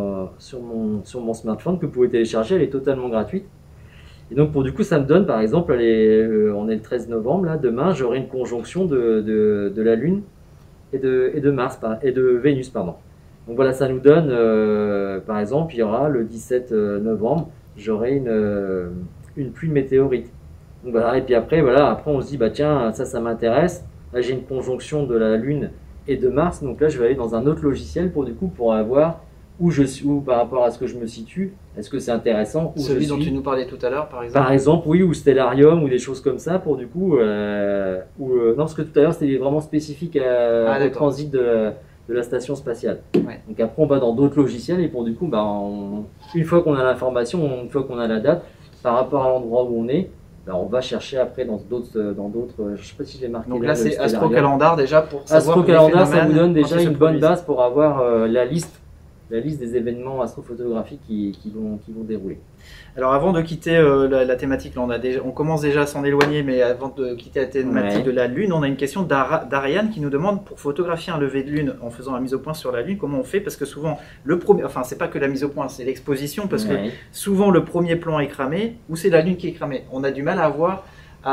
mon smartphone, que vous pouvez télécharger. Elle est totalement gratuite. Et donc, pour du coup, ça me donne, par exemple, on est le 13 novembre, là, demain, j'aurai une conjonction de la Lune et de Mars, et de Vénus, pardon. Donc voilà, ça nous donne, par exemple, il y aura le 17 novembre, j'aurai une pluie de météorites. Donc voilà, et puis après, après on se dit, tiens, ça m'intéresse. Là, j'ai une conjonction de la Lune et de Mars, donc là, je vais aller dans un autre logiciel pour avoir où je suis, par rapport à ce que je me situe. Est-ce que c'est intéressant? Celui dont tu nous parlais tout à l'heure, par exemple. Par exemple, oui, ou Stellarium, ou des choses comme ça, pour du coup, non, parce que tout à l'heure, c'était vraiment spécifique au transit de la station spatiale. Ouais. Donc après, on va dans d'autres logiciels, et pour du coup, une fois qu'on a l'information, une fois qu'on a la date, par rapport à l'endroit où on est, on va chercher après dans d'autres, je sais pas si je l'ai marqué. Donc là, c'est Astrocalendar déjà pour savoir Astrocalendar, ça vous donne déjà une bonne base pour avoir la liste des événements astrophotographiques qui vont dérouler. Alors avant de quitter la thématique, là, on commence déjà à s'en éloigner, mais avant de quitter la thématique de la Lune, on a une question d'Ariane qui nous demande, pour photographier un lever de Lune en faisant la mise au point sur la Lune, comment on fait? Parce que souvent, c'est pas que la mise au point, c'est l'exposition, parce que souvent le premier plan est cramé, ou c'est la Lune qui est cramée. On a du mal à avoir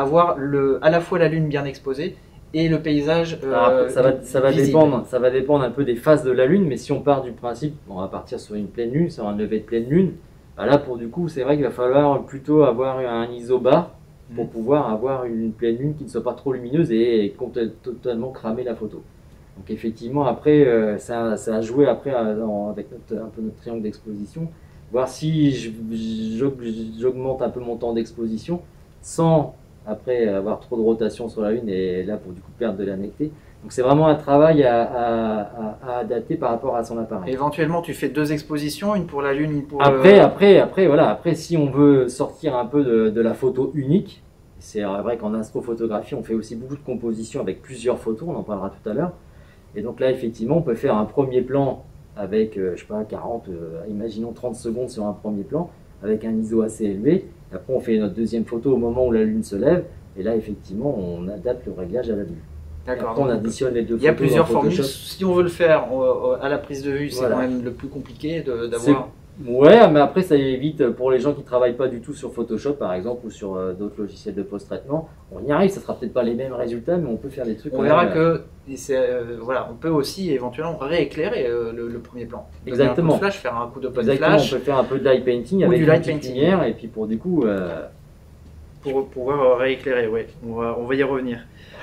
à la fois la Lune bien exposée, et le paysage ça va dépendre un peu des phases de la Lune, mais si on part du principe, on va partir sur une pleine Lune, sur un lever de pleine Lune, là pour du coup c'est vrai qu'il va falloir plutôt avoir un ISO bas pour pouvoir avoir une pleine Lune qui ne soit pas trop lumineuse et totalement cramer la photo. Donc effectivement après ça a joué après avec un peu notre triangle d'exposition, voir si j'augmente un peu mon temps d'exposition sans après avoir trop de rotation sur la Lune et là pour du coup perdre de la netteté. Donc c'est vraiment un travail à adapter par rapport à son appareil. Éventuellement tu fais 2 expositions, une pour la Lune, une pour après si on veut sortir un peu de la photo unique, c'est vrai qu'en astrophotographie on fait aussi beaucoup de compositions avec plusieurs photos, on en parlera tout à l'heure. Et donc là effectivement on peut faire un premier plan avec je sais pas 40, imaginons 30 secondes sur un premier plan avec un ISO assez élevé. Après, on fait notre deuxième photo au moment où la Lune se lève. Et là, effectivement, on adapte le réglage à la Lune. D'accord. On additionne les deux photos. Il y a plusieurs formules. Si on veut le faire à la prise de vue, c'est quand même le plus compliqué d'avoir. Ouais, mais après, ça évite pour les gens qui ne travaillent pas du tout sur Photoshop, par exemple, ou sur d'autres logiciels de post-traitement. On y arrive, ça ne sera peut-être pas les mêmes résultats, mais on peut faire des trucs. On verra que on peut aussi éventuellement rééclairer le premier plan. Exactement. Un coup de flash, faire un coup d'open flash. On peut faire un peu de light painting avec une petite lumière, et puis pour du coup. Pour pouvoir rééclairer, ouais. On va y revenir.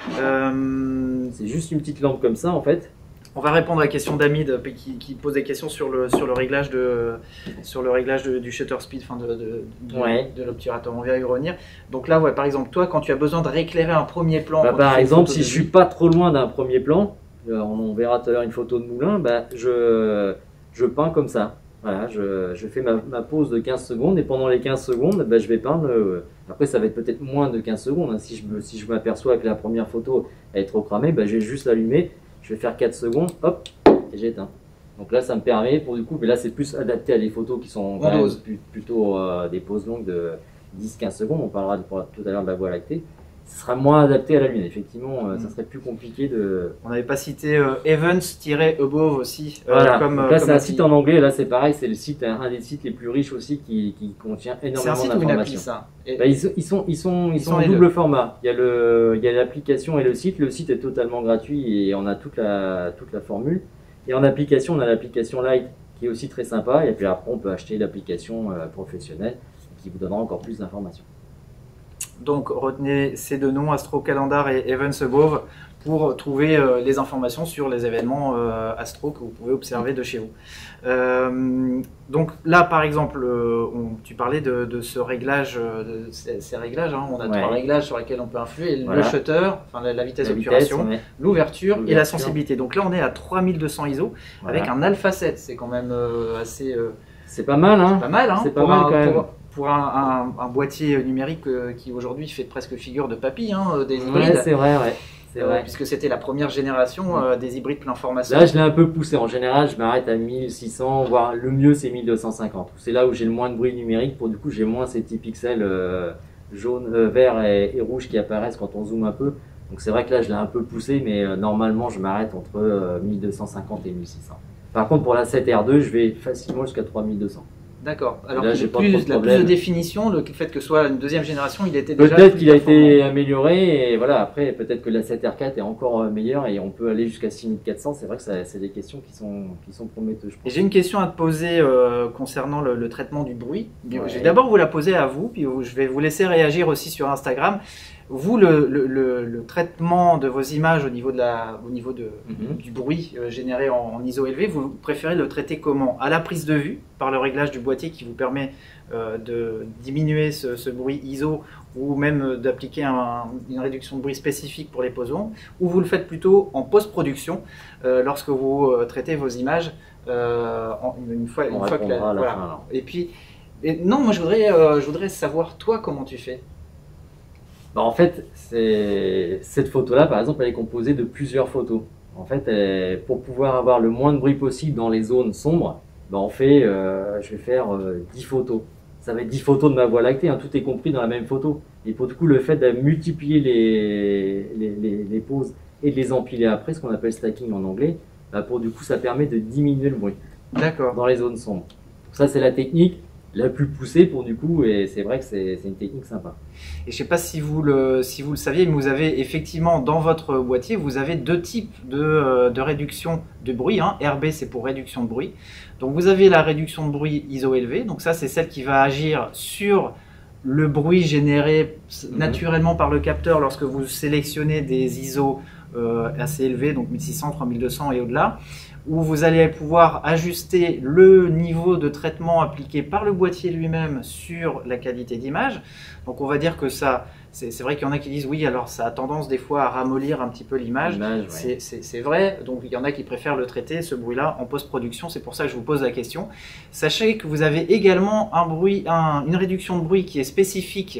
C'est juste une petite lampe comme ça, en fait. On va répondre à la question d'Amid qui pose des questions sur le réglage du shutter speed, de l'obturateur. On va y revenir. Donc là, par exemple, toi, quand tu as besoin de rééclairer un premier plan, par exemple, si je suis pas trop loin d'un premier plan, on verra tout à l'heure une photo de moulin, je peins comme ça. Voilà, je fais ma pause de 15 secondes et pendant les 15 secondes, je vais peindre. Après, ça va être peut-être moins de 15 secondes. Hein. Si je m'aperçois que la première photo est trop cramée, je vais juste l'allumer. Je vais faire 4 secondes, hop, et j'éteins. Donc là, ça me permet, pour du coup, mais là, c'est plus adapté à des photos qui sont plutôt des pauses longues de 10-15 secondes. On parlera tout à l'heure de la Voie lactée. Ce sera moins adapté à la Lune. Effectivement, ça serait plus compliqué de. On n'avait pas cité Events-Above aussi. Voilà. Donc là, c'est un site en anglais. Là, c'est pareil. C'est un des sites les plus riches aussi qui contient énormément d'informations. C'est un site ou une appli, ça ils sont en double format. Il y a l'application et le site. Le site est totalement gratuit et on a toute la formule. Et en application, on a l'application Lite qui est aussi très sympa. Et puis après, on peut acheter l'application professionnelle qui vous donnera encore plus d'informations. Donc retenez ces 2 noms, Astrocalendar et Events-Above, pour trouver les informations sur les événements astro que vous pouvez observer de chez vous. Donc là, par exemple, tu parlais de ce réglage, ces réglages, hein, on a 3 réglages sur lesquels on peut influer, le shutter, la vitesse d'obturation, l'ouverture et la sensibilité. Donc là, on est à 3200 ISO avec un Alpha 7, c'est quand même assez... c'est pas mal, hein. C'est pas mal, hein, c'est pas mal quand même. Pour un boîtier numérique qui aujourd'hui fait presque figure de papy, hein, des hybrides. Ouais, c'est vrai, c'est vrai. Puisque c'était la première génération des hybrides plein formation. Là, je l'ai un peu poussé. En général, je m'arrête à 1600, voire le mieux, c'est 1250. C'est là où j'ai le moins de bruit numérique. Pour du coup, j'ai moins ces petits pixels jaunes, verts et rouges qui apparaissent quand on zoome un peu. Donc c'est vrai que là, je l'ai un peu poussé, mais normalement, je m'arrête entre 1250 et 1600. Par contre, pour la 7R2, je vais facilement jusqu'à 3200. D'accord. Alors là, plus de définition, le fait que ce soit une deuxième génération, il était déjà... Peut-être qu'il a été amélioré, et voilà, après, peut-être que la 7R4 est encore meilleure, et on peut aller jusqu'à 6400. C'est vrai que c'est des questions qui sont prometteuses. Et j'ai une question à te poser concernant le traitement du bruit. Ouais. Je vais d'abord vous la poser à vous, puis je vais vous laisser réagir aussi sur Instagram. Vous, le traitement de vos images au niveau du bruit généré en ISO élevé, vous préférez le traiter comment? À la prise de vue, par le réglage du boîtier qui vous permet de diminuer ce bruit ISO ou même d'appliquer une réduction de bruit spécifique pour les poses longues, ou vous le faites plutôt en post-production lorsque vous traitez vos images une fois que voilà. Et puis, non, moi je voudrais savoir toi comment tu fais. Bah, en fait, cette photo-là, par exemple, elle est composée de plusieurs photos. En fait, pour pouvoir avoir le moins de bruit possible dans les zones sombres, bah, je vais faire 10 photos. Ça va être 10 photos de ma Voie lactée, hein, tout est compris dans la même photo. Et pour du coup, le fait de multiplier les poses et de les empiler après, ce qu'on appelle stacking en anglais, bah, pour du coup, ça permet de diminuer le bruit dans les zones sombres. Ça, c'est la technique la plus poussée pour du coup, et c'est vrai que c'est une technique sympa. Et je ne sais pas si vous le saviez, mais vous avez effectivement dans votre boîtier, vous avez deux types de réduction de bruit. Hein. RB, c'est pour réduction de bruit. Donc vous avez la réduction de bruit ISO élevé. Donc ça, c'est celle qui va agir sur le bruit généré naturellement par le capteur lorsque vous sélectionnez des ISO assez élevés, donc 1600, 3200 et au-delà, où vous allez pouvoir ajuster le niveau de traitement appliqué par le boîtier lui-même sur la qualité d'image. Donc on va dire que ça, c'est vrai qu'il y en a qui disent oui, alors ça a tendance des fois à ramollir un petit peu l'image. Ouais. C'est vrai, donc il y en a qui préfèrent le traiter, ce bruit-là, en post-production. C'est pour ça que je vous pose la question. Sachez que vous avez également une réduction de bruit qui est spécifique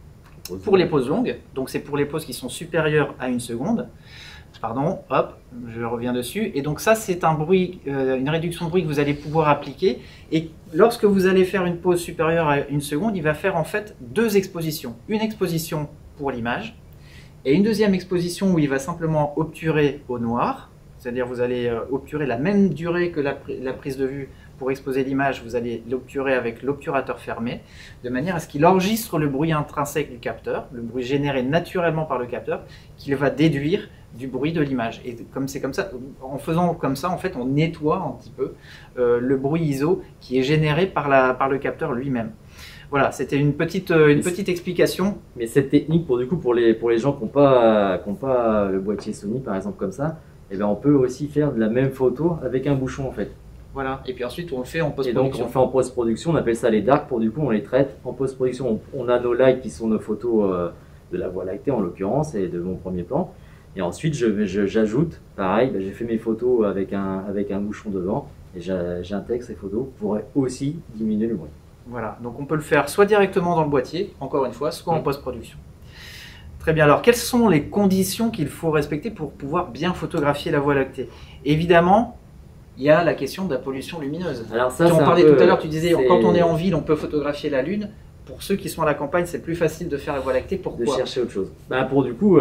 pour les pauses longues. Donc c'est pour les pauses qui sont supérieures à 1 seconde. Pardon, hop, je reviens dessus. Et donc ça, c'est un bruit, une réduction de bruit que vous allez pouvoir appliquer. Et lorsque vous allez faire une pause supérieure à 1 seconde, il va faire en fait 2 expositions. Une exposition pour l'image et une deuxième exposition où il va simplement obturer au noir. C'est-à-dire vous allez obturer la même durée que la prise de vue pour exposer l'image, vous allez l'obturer avec l'obturateur fermé, de manière à ce qu'il enregistre le bruit intrinsèque du capteur, le bruit généré naturellement par le capteur, qu'il va déduire du bruit de l'image. Et comme c'est comme ça, en faisant comme ça, en fait, on nettoie un petit peu le bruit ISO qui est généré par le capteur lui-même. Voilà, c'était une petite explication. Mais cette technique, pour les gens qui n'ont pas le boîtier Sony, par exemple, comme ça, eh bien, on peut aussi faire de la même photo avec un bouchon, en fait. Voilà, et puis ensuite on le fait en post-production. Et donc on fait en post-production, on appelle ça les darks, pour du coup on les traite en post-production. On a nos lights qui sont nos photos de la Voie lactée en l'occurrence et de mon premier plan. Et ensuite j'ajoute, pareil, j'ai fait mes photos avec un bouchon devant et j'intègre ces photos pour aussi diminuer le bruit. Voilà, donc on peut le faire soit directement dans le boîtier, encore une fois, soit en post-production. Très bien, alors quelles sont les conditions qu'il faut respecter pour pouvoir bien photographier la Voie lactée? Évidemment, il y a la question de la pollution lumineuse. Alors ça, on parlait tout à l'heure, tu disais quand on est en ville, on peut photographier la Lune. Pour ceux qui sont à la campagne, c'est plus facile de faire la Voie lactée. Pourquoi? De chercher autre chose. Pour du coup,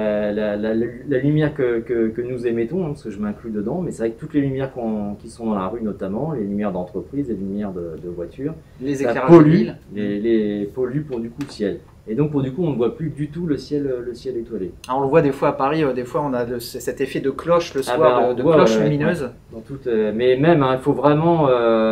la lumière que nous émettons, hein, parce que je m'inclus dedans, mais c'est vrai que toutes les lumières qui sont dans la rue notamment, les lumières d'entreprise, les lumières de voiture, les éclairages de ville, les polluent pour du coup le ciel. Et donc pour du coup on ne voit plus du tout le ciel étoilé. Alors, on le voit des fois à Paris, des fois on a cet effet de cloche le soir, de cloche lumineuse. Mais même, il faut vraiment,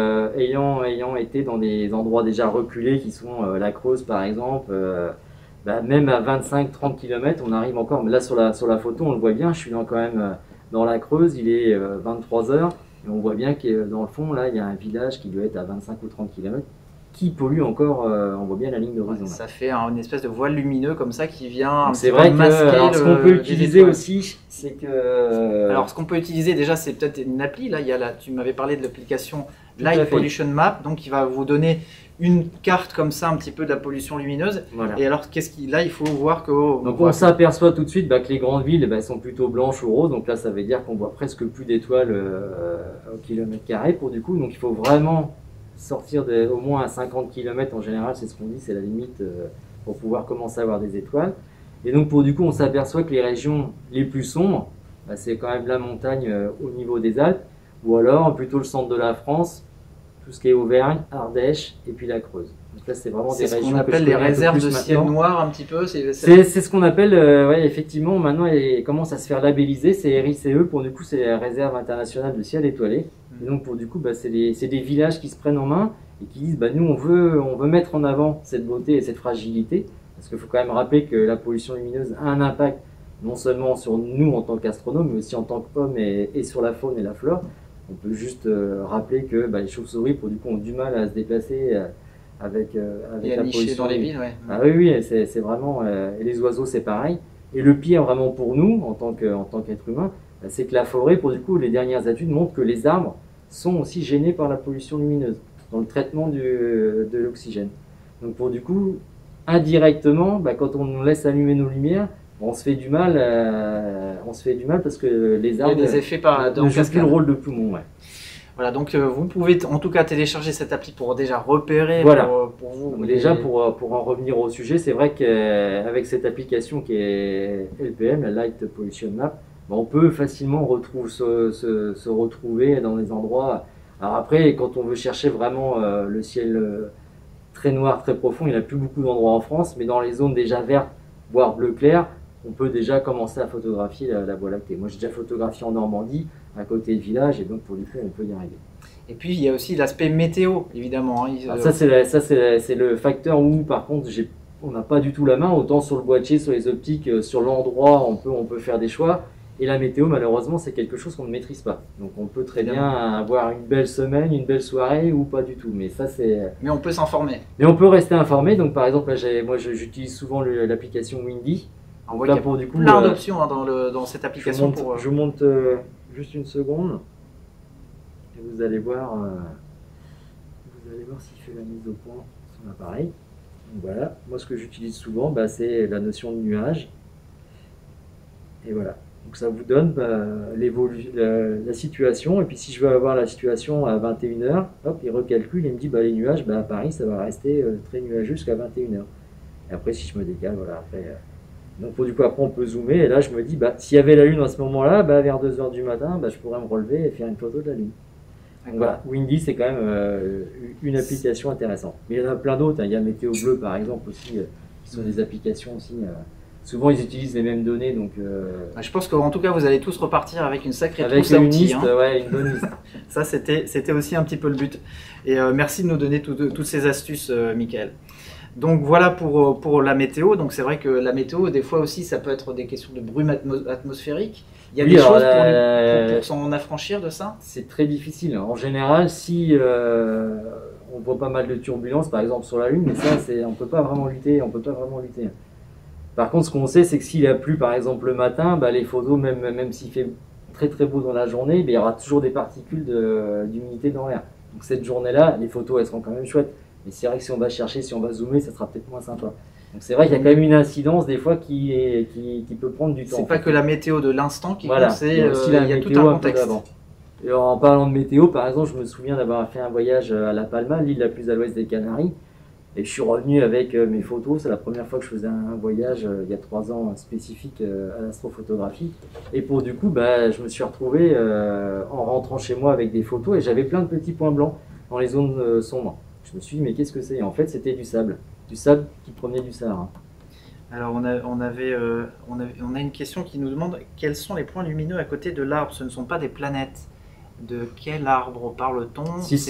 ayant été dans des endroits déjà reculés qui sont la Creuse par exemple, même à 25-30 km on arrive encore, mais là sur la photo on le voit bien, je suis quand même dans la Creuse, il est 23 h et on voit bien que dans le fond là il y a un village qui doit être à 25 ou 30 km. Qui pollue encore, on voit bien la ligne d'horizon. Ça fait une espèce de voile lumineux comme ça qui vient c'est vrai masquer ce qu'on peut utiliser aussi, c'est que... Alors ce qu'on peut utiliser déjà c'est peut-être une appli, là, tu m'avais parlé de l'application Light Pollution Map, donc il va vous donner une carte comme ça un petit peu de la pollution lumineuse. Voilà. Et alors là il faut voir que... donc on s'aperçoit tout de suite que les grandes villes sont plutôt blanches ou roses, donc là ça veut dire qu'on voit presque plus d'étoiles au kilomètre carré pour du coup, donc il faut vraiment sortir au moins à 50 km en général, c'est ce qu'on dit, c'est la limite pour pouvoir commencer à avoir des étoiles. Et donc pour du coup on s'aperçoit que les régions les plus sombres, c'est quand même la montagne au niveau des Alpes, ou alors plutôt le centre de la France, tout ce qui est Auvergne, Ardèche et puis la Creuse. Donc là c'est vraiment des régions ce qu'on appelle les réserves de ciel noir un petit peu. C'est ce qu'on appelle, effectivement maintenant il commence à se faire labelliser, c'est RICE, pour du coup c'est la réserve internationale de ciel étoilé. Et donc pour du coup c'est des villages qui se prennent en main et qui disent nous on veut mettre en avant cette beauté et cette fragilité, parce qu'il faut quand même rappeler que la pollution lumineuse a un impact non seulement sur nous en tant qu'astronomes, mais aussi en tant qu'hommes et sur la faune et la flore. On peut juste rappeler que les chauves-souris pour du coup ont du mal à se déplacer avec la pollution dans les villes. Ouais. Ah oui, c'est vraiment, et les oiseaux c'est pareil. Et le pire vraiment pour nous en tant qu'être humain, c'est que la forêt, pour du coup les dernières études montrent que les arbres sont aussi gênés par la pollution lumineuse dans le traitement de l'oxygène. Donc pour du coup, indirectement, quand on laisse allumer nos lumières, on se fait du mal, parce que les Il y a arbres des effets ne jouent plus le rôle de poumon. Ouais. Voilà, donc vous pouvez en tout cas télécharger cette appli pour déjà repérer Voilà. pour vous. Donc déjà, pour en revenir au sujet, c'est vrai qu'avec cette application qui est LPM, la Light Pollution Map, on peut facilement se retrouver dans des endroits. Alors après, quand on veut chercher vraiment le ciel très noir, très profond, il n'y a plus beaucoup d'endroits en France, mais dans les zones déjà vertes, voire bleu clair, on peut déjà commencer à photographier la Voie lactée. Moi, j'ai déjà photographié en Normandie, à côté de village, et donc pour du coup, on peut y arriver. Et puis, il y a aussi l'aspect météo, évidemment. Ça, c'est le facteur où, par contre, on n'a pas du tout la main. Autant sur le boîtier, sur les optiques, sur l'endroit, on peut faire des choix. Et la météo, malheureusement, c'est quelque chose qu'on ne maîtrise pas. Donc, on peut très bien avoir une belle semaine, une belle soirée, ou pas du tout. Mais ça, c'est. Mais on peut s'informer. Mais on peut rester informé. Donc, par exemple, là, moi, j'utilise souvent l'application Windy. On voit qu'il y a plein d'options dans cette application. Je monte juste une seconde. Et vous allez voir s'il fait la mise au point sur l'appareil. Donc voilà, moi ce que j'utilise souvent, c'est la notion de nuage. Et voilà, donc ça vous donne la situation. Et puis si je veux avoir la situation à 21h, hop, il recalcule et me dit les nuages, à Paris ça va rester très nuageux jusqu'à 21h. Et après si je me décale, voilà, après. Donc du coup après on peut zoomer et là je me dis s'il y avait la lune à ce moment-là, vers 2h du matin, je pourrais me relever et faire une photo de la lune. Donc voilà, Windy c'est quand même une application intéressante. Mais il y en a plein d'autres, il y a Météo Bleu par exemple aussi, qui sont des applications aussi. Souvent ils utilisent les mêmes données. Donc, je pense qu'en tout cas vous allez tous repartir avec une sacrée trousse à outils. Une bonne liste. Ça c'était aussi un petit peu le but. Et merci de nous donner toutes ces astuces, Mickaël. Donc voilà pour la météo. Donc c'est vrai que la météo, des fois aussi, ça peut être des questions de brume atmosphérique. Il y a des choses pour s'en affranchir de ça? C'est très difficile. En général, si on voit pas mal de turbulences, par exemple sur la Lune, mais ça, on peut pas vraiment lutter. Par contre, ce qu'on sait, c'est que s'il a plu, par exemple le matin, les photos, même s'il fait très très beau dans la journée, il y aura toujours des particules d'humidité dans l'air. Donc cette journée-là, les photos, elles seront quand même chouettes. Mais c'est vrai que si on va chercher, si on va zoomer, ça sera peut-être moins sympa. Donc c'est vrai qu'il y a quand même une incidence des fois qui peut prendre du temps. C'est pas que la météo de l'instant qui compte, il y a tout un contexte. Et en parlant de météo, par exemple, je me souviens d'avoir fait un voyage à La Palma, l'île la plus à l'ouest des Canaries. Et je suis revenu avec mes photos. C'est la première fois que je faisais un voyage il y a 3 ans spécifique à l'astrophotographie. Et pour du coup, je me suis retrouvé en rentrant chez moi avec des photos et j'avais plein de petits points blancs dans les zones sombres. Je me suis dit, mais qu'est-ce que c'est? Et en fait, c'était du sable qui provenait du Sahara. Alors, on a une question qui nous demande quels sont les points lumineux à côté de l'arbre? Ce ne sont pas des planètes. De quel arbre parle-t-on?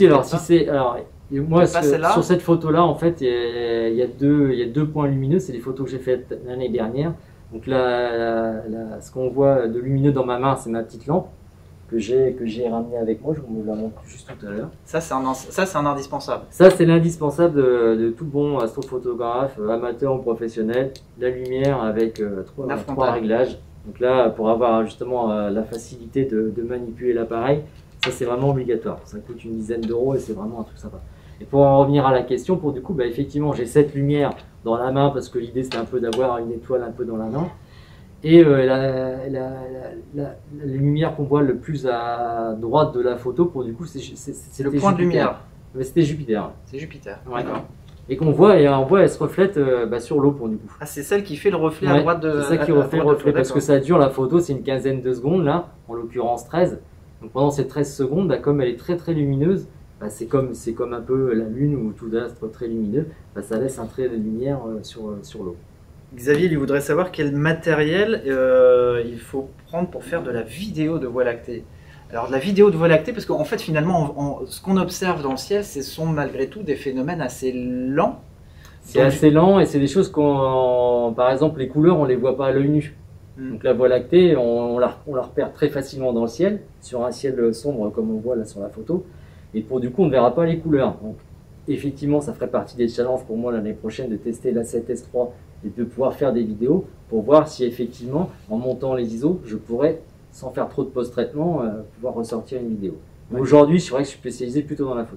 Moi, sur cette photo-là, en fait, il y a deux points lumineux. C'est les photos que j'ai faites l'année dernière. Donc là, ce qu'on voit de lumineux dans ma main, c'est ma petite lampe que j'ai ramenée avec moi. Je vous la montre juste tout à l'heure. Ça, c'est un indispensable. Ça, c'est l'indispensable de tout bon astrophotographe, amateur ou professionnel. La lumière avec 3 réglages. Donc là, pour avoir justement la facilité de manipuler l'appareil, ça c'est vraiment obligatoire. Ça coûte une dizaine d'euros et c'est vraiment un truc sympa. Et pour en revenir à la question, pour du coup, effectivement, j'ai cette lumière dans la main parce que l'idée c'était un peu d'avoir une étoile un peu dans la main. Et la lumière qu'on voit le plus à droite de la photo, pour du coup, c'est le point de lumière. Mais c'était Jupiter. C'est Jupiter. Ouais. Et qu'on voit, elle se reflète sur l'eau pour du coup. Ah, c'est celle qui fait le reflet à droite de. C'est ça qui refait le reflet parce que ça dure la photo, c'est une quinzaine de secondes là, en l'occurrence 13. Donc pendant ces 13 secondes, comme elle est très très lumineuse, c'est comme un peu la lune ou tout astre très lumineux, ça laisse un trait de lumière sur l'eau. Xavier, il voudrait savoir quel matériel il faut prendre pour faire de la vidéo de Voie lactée. Alors de la vidéo de Voie lactée, parce qu'en fait finalement, ce qu'on observe dans le ciel, ce sont malgré tout des phénomènes assez lents. C'est assez lent et c'est des choses par exemple les couleurs, on les voit pas à l'œil nu. Donc la Voie lactée, on la repère très facilement dans le ciel, sur un ciel sombre comme on voit là sur la photo. Et pour du coup, on ne verra pas les couleurs. Donc effectivement, ça ferait partie des challenges pour moi l'année prochaine de tester l'A7S3 et de pouvoir faire des vidéos pour voir si effectivement, en montant les ISO, je pourrais, sans faire trop de post-traitement, pouvoir ressortir une vidéo. Ouais. Aujourd'hui, c'est vrai que je suis spécialisé plutôt dans la photo.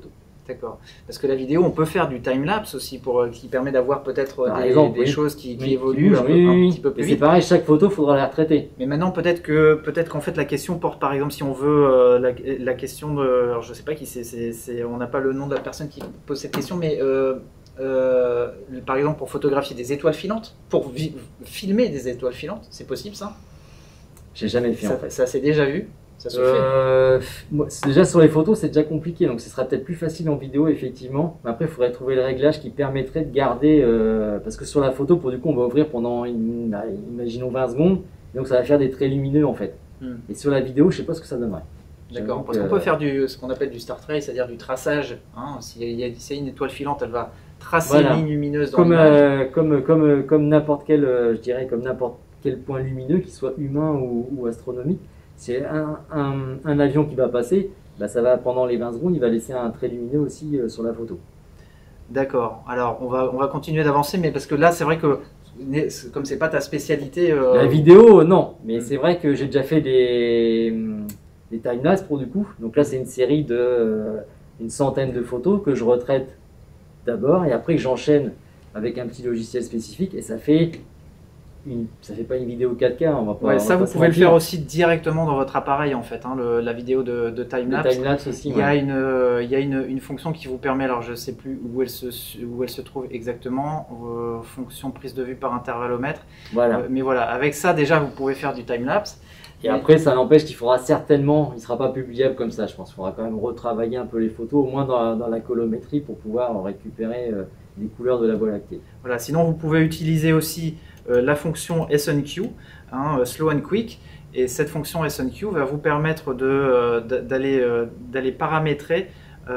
D'accord. Parce que la vidéo, on peut faire du time-lapse aussi, qui permet d'avoir peut-être Par exemple, des oui. choses qui Oui, évoluent bouge, un petit peu Et plus c'est vite. pareil, chaque photo, il faudra la retraiter. Mais maintenant, peut-être qu'en fait, la question porte, par exemple, si on veut la question de. Alors, je sais pas qui c'est, on n'a pas le nom de la personne qui pose cette question, mais par exemple, pour photographier des étoiles filantes, pour filmer des étoiles filantes, c'est possible ça? J'ai jamais fait en fait. Ça s'est déjà vu? Ça se fait? Déjà sur les photos, c'est déjà compliqué, donc ce sera peut-être plus facile en vidéo, effectivement. Mais après, il faudrait trouver le réglage qui permettrait de garder. Parce que sur la photo, pour du coup, on va ouvrir pendant, imaginons 20 secondes, donc ça va faire des traits lumineux en fait. Et sur la vidéo, je sais pas ce que ça donnerait. D'accord, parce qu'on peut faire ce qu'on appelle du star trace, c'est-à-dire du traçage. Hein. S'il y a une étoile filante, elle va tracer une ligne lumineuse dans l'image. Comme n'importe quel, je dirais, comme n'importe quel point lumineux, qu'il soit humain ou astronomique. C'est un avion qui va passer, bah ça va, pendant les 20 secondes, il va laisser un trait lumineux aussi sur la photo. D'accord, alors on va continuer d'avancer, mais parce que là, c'est vrai que comme c'est pas ta spécialité. La vidéo, non, mais c'est vrai que j'ai déjà fait des timelapse pour du coup. Donc là, c'est une série de une centaine de photos que je retraite d'abord et après que j'enchaîne avec un petit logiciel spécifique et ça fait pas une vidéo 4K, on va pas. Ouais, ça, vous pouvez le faire aussi directement dans votre appareil en fait. Hein, la vidéo de timelapse. Timelapse aussi. Il y a une fonction qui vous permet, alors je sais plus où elle se trouve exactement, fonction prise de vue par intervallomètre. Voilà. Mais voilà, avec ça déjà vous pouvez faire du timelapse. Et après, ça n'empêche qu'il faudra certainement, il ne sera pas publiable comme ça, je pense. Il faudra quand même retravailler un peu les photos, au moins dans la colorimétrie, pour pouvoir récupérer les couleurs de la Voie lactée. Voilà, sinon vous pouvez utiliser aussi la fonction SNQ, hein, Slow and Quick, et cette fonction SNQ va vous permettre d'aller paramétrer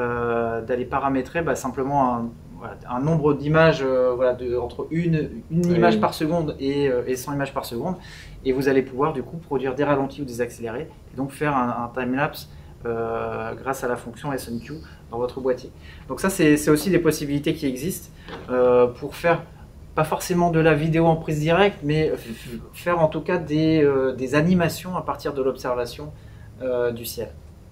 simplement un nombre d'images entre une image par seconde et 100 images par seconde, et vous allez pouvoir du coup produire des ralentis ou des accélérés, et donc faire un timelapse grâce à la fonction SNQ dans votre boîtier. Donc ça, c'est aussi des possibilités qui existent pour faire pas forcément de la vidéo en prise directe, mais faire en tout cas des animations à partir de l'observation du ciel.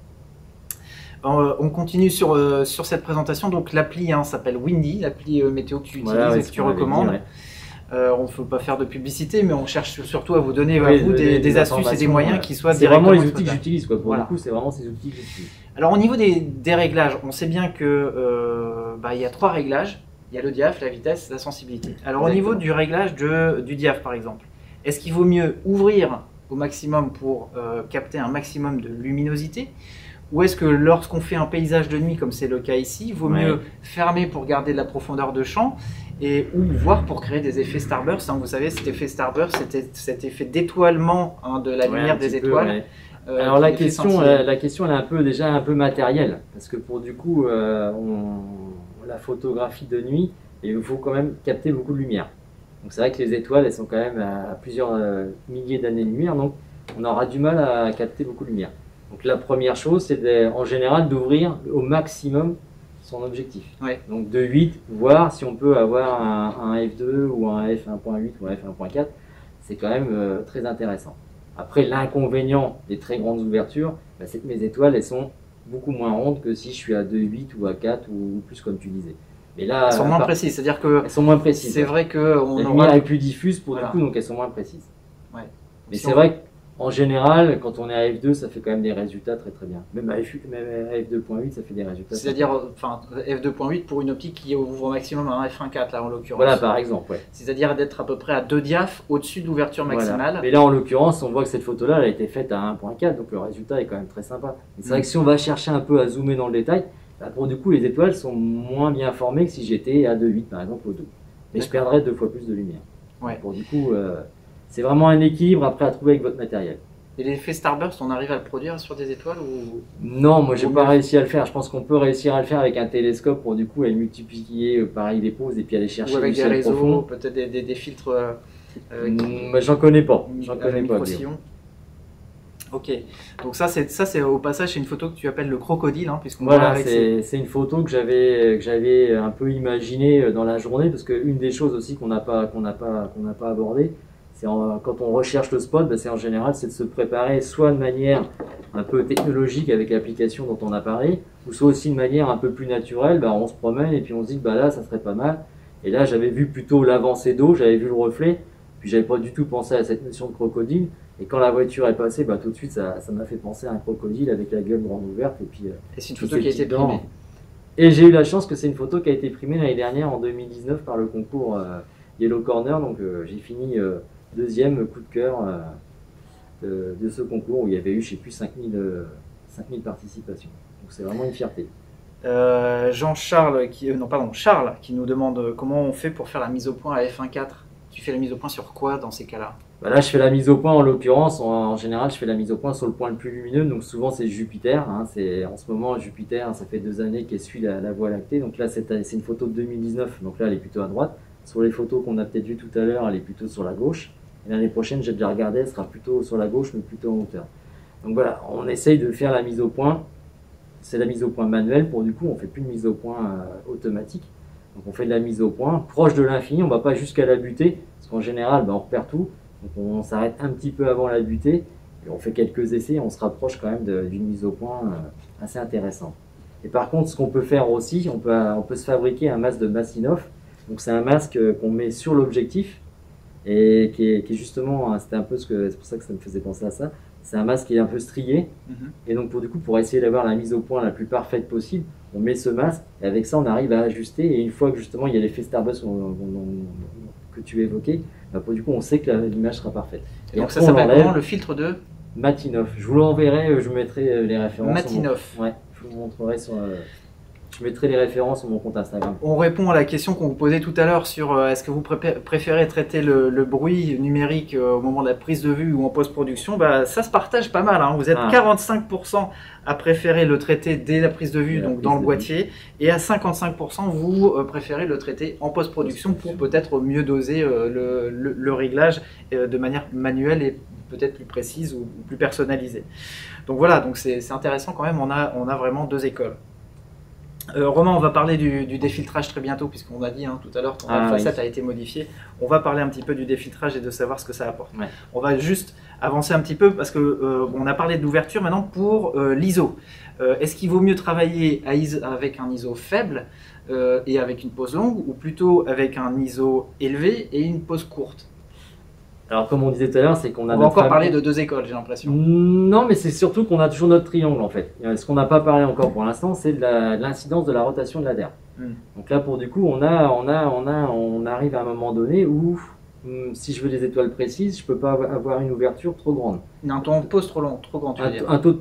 On continue sur cette présentation. Donc l'appli s'appelle Windy, l'appli météo que tu utilises et que tu recommandes. On ne peut pas faire de publicité, mais on cherche surtout à vous donner des astuces et des moyens qui soient directement. C'est vraiment les outils que j'utilise. Pour le coup, c'est vraiment ces outils que j'utilise. Alors au niveau des réglages, on sait bien que il y a 3 réglages. Il y a le diaph, la vitesse, la sensibilité. Alors au niveau du réglage du diaph par exemple, est-ce qu'il vaut mieux ouvrir au maximum pour capter un maximum de luminosité, ou est-ce que lorsqu'on fait un paysage de nuit comme c'est le cas ici, il vaut mieux fermer pour garder de la profondeur de champ, ou voir pour créer des effets starburst. Vous savez, cet effet starburst, c'était cet effet d'étoilement de la lumière des étoiles. Alors la question elle est déjà un peu matérielle, parce que pour du coup la photographie de nuit, et il faut quand même capter beaucoup de lumière. Donc c'est vrai que les étoiles, elles sont quand même à plusieurs milliers d'années-lumière, donc on aura du mal à capter beaucoup de lumière. Donc la première chose, c'est en général d'ouvrir au maximum son objectif. Donc de 8, voir si on peut avoir un f2 ou un f1.8 ou un f1.4, c'est quand même très intéressant. Après, l'inconvénient des très grandes ouvertures, c'est que mes étoiles, elles sont beaucoup moins rondes que si je suis à 2,8 ou à 4 ou plus comme tu disais. Mais là, elles sont moins précises, c'est-à-dire que elles sont moins précises. C'est vrai que la lumière est plus diffuse pour du coup, donc elles sont moins précises. Mais c'est vrai qu'en général, quand on est à f2, ça fait quand même des résultats très très bien. Même à f2.8, ça fait des résultats. C'est-à-dire, f2.8 pour une optique qui ouvre au maximum un f1.4 là en l'occurrence. Voilà, par exemple, C'est-à-dire d'être à peu près à 2 diaph au-dessus de l'ouverture maximale. Mais là, en l'occurrence, on voit que cette photo-là, elle a été faite à 1.4, donc le résultat est quand même très sympa. C'est vrai que si on va chercher un peu à zoomer dans le détail, pour du coup, les étoiles sont moins bien formées que si j'étais à 2.8 par exemple au 2. Mais je perdrais 2 fois plus de lumière. Pour du coup, c'est vraiment un équilibre après à trouver avec votre matériel. Et l'effet starburst, on arrive à le produire sur des étoiles ou... Non, moi j'ai pas réussi à le faire. Je pense qu'on peut réussir à le faire avec un télescope pour du coup aller multiplier pareil les poses et puis aller chercher ou avec du des ciel réseaux, profond. peut-être des filtres. J'en connais pas. J'en connais pas. Ok, donc ça c'est au passage c'est une photo que tu appelles le crocodile, puisqu'on voilà, c'est une photo que j'avais un peu imaginée dans la journée, parce qu'une des choses aussi qu'on n'a pas abordé, Quand on recherche le spot, c'est en général c'est de se préparer soit de manière un peu technologique avec l'application dans ton appareil, ou soit aussi de manière un peu plus naturelle, on se promène et puis on se dit que là ça serait pas mal. Et là j'avais vu plutôt l'avancée d'eau, j'avais vu le reflet, puis j'avais pas du tout pensé à cette notion de crocodile. Et quand la voiture est passée, tout de suite ça m'a fait penser à un crocodile avec la gueule grande ouverte. Et c'est une photo qui a été primée. Et j'ai eu la chance que c'est une photo qui a été primée l'année dernière en 2019 par le concours Yellow Corner, donc j'ai fini deuxième coup de cœur de ce concours où il y avait eu, je sais plus, 5000 participations. Donc c'est vraiment une fierté. Charles qui nous demande comment on fait pour faire la mise au point à f1.4. Tu fais la mise au point sur quoi dans ces cas-là? Là, je fais la mise au point en l'occurrence. En général, je fais la mise au point sur le point le plus lumineux. Donc souvent, c'est Jupiter. En ce moment, Jupiter, ça fait 2 années qu'elle suit la Voie lactée. Donc là, c'est une photo de 2019. Donc là, elle est plutôt à droite. Sur les photos qu'on a peut-être vues tout à l'heure, elle est plutôt sur la gauche. Et l'année prochaine, j'ai déjà regardé, elle sera plutôt sur la gauche, mais plutôt en hauteur. Donc voilà, on essaye de faire la mise au point. C'est la mise au point manuelle. Pour du coup, on ne fait plus de mise au point automatique. Donc on fait de la mise au point proche de l'infini. On ne va pas jusqu'à la butée, parce qu'en général, on repère tout. Donc on s'arrête un petit peu avant la butée. Et on fait quelques essais. On se rapproche quand même d'une mise au point assez intéressante. Et par contre, ce qu'on peut faire aussi, on peut se fabriquer un masque de Massinoff. Donc c'est un masque qu'on met sur l'objectif et qui est justement, c'était un peu c'est pour ça que ça me faisait penser à ça. C'est un masque qui est un peu strié. Et donc pour essayer d'avoir la mise au point la plus parfaite possible, on met ce masque et avec ça on arrive à ajuster. Et une fois que justement il y a l'effet Starburst que tu évoquais, du coup on sait que l'image sera parfaite. Et donc ça s'appelle comment, le filtre de Matinov? Je vous l'enverrai, je vous mettrai les références. Matinov. Ouais, je vous montrerai je mettrai les références sur mon compte Instagram. On répond à la question qu'on vous posait tout à l'heure sur est-ce que vous préférez traiter le bruit numérique au moment de la prise de vue ou en post-production. Ça se partage pas mal. Vous êtes 45% à préférer le traiter dès la prise de vue, donc dans le boîtier, et à 55% vous préférez le traiter en post-production pour peut-être mieux doser le réglage de manière manuelle et peut-être plus précise ou plus personnalisée. Donc voilà, donc c'est intéressant quand même, on a vraiment 2 écoles. Romain, on va parler du défiltrage très bientôt, puisqu'on a dit tout à l'heure ton Alpha 7 a été modifié. On va parler un petit peu du défiltrage et de savoir ce que ça apporte. Ouais. On va juste avancer un petit peu parce que on a parlé de l'ouverture maintenant pour l'ISO. Est-ce qu'il vaut mieux travailler avec un ISO faible et avec une pose longue, ou plutôt avec un ISO élevé et une pose courte? Alors comme on disait tout à l'heure, c'est qu'on a... On va encore parler de 2 écoles, j'ai l'impression. Non, mais c'est surtout qu'on a toujours notre triangle en fait. Ce qu'on n'a pas parlé encore pour l'instant, c'est de l'incidence de la rotation de la DER. Donc là, pour du coup, on arrive à un moment donné où, si je veux des étoiles précises, je peux pas avoir une ouverture trop grande. Un temps de pause trop long, trop grand, tu veux dire. Un temps de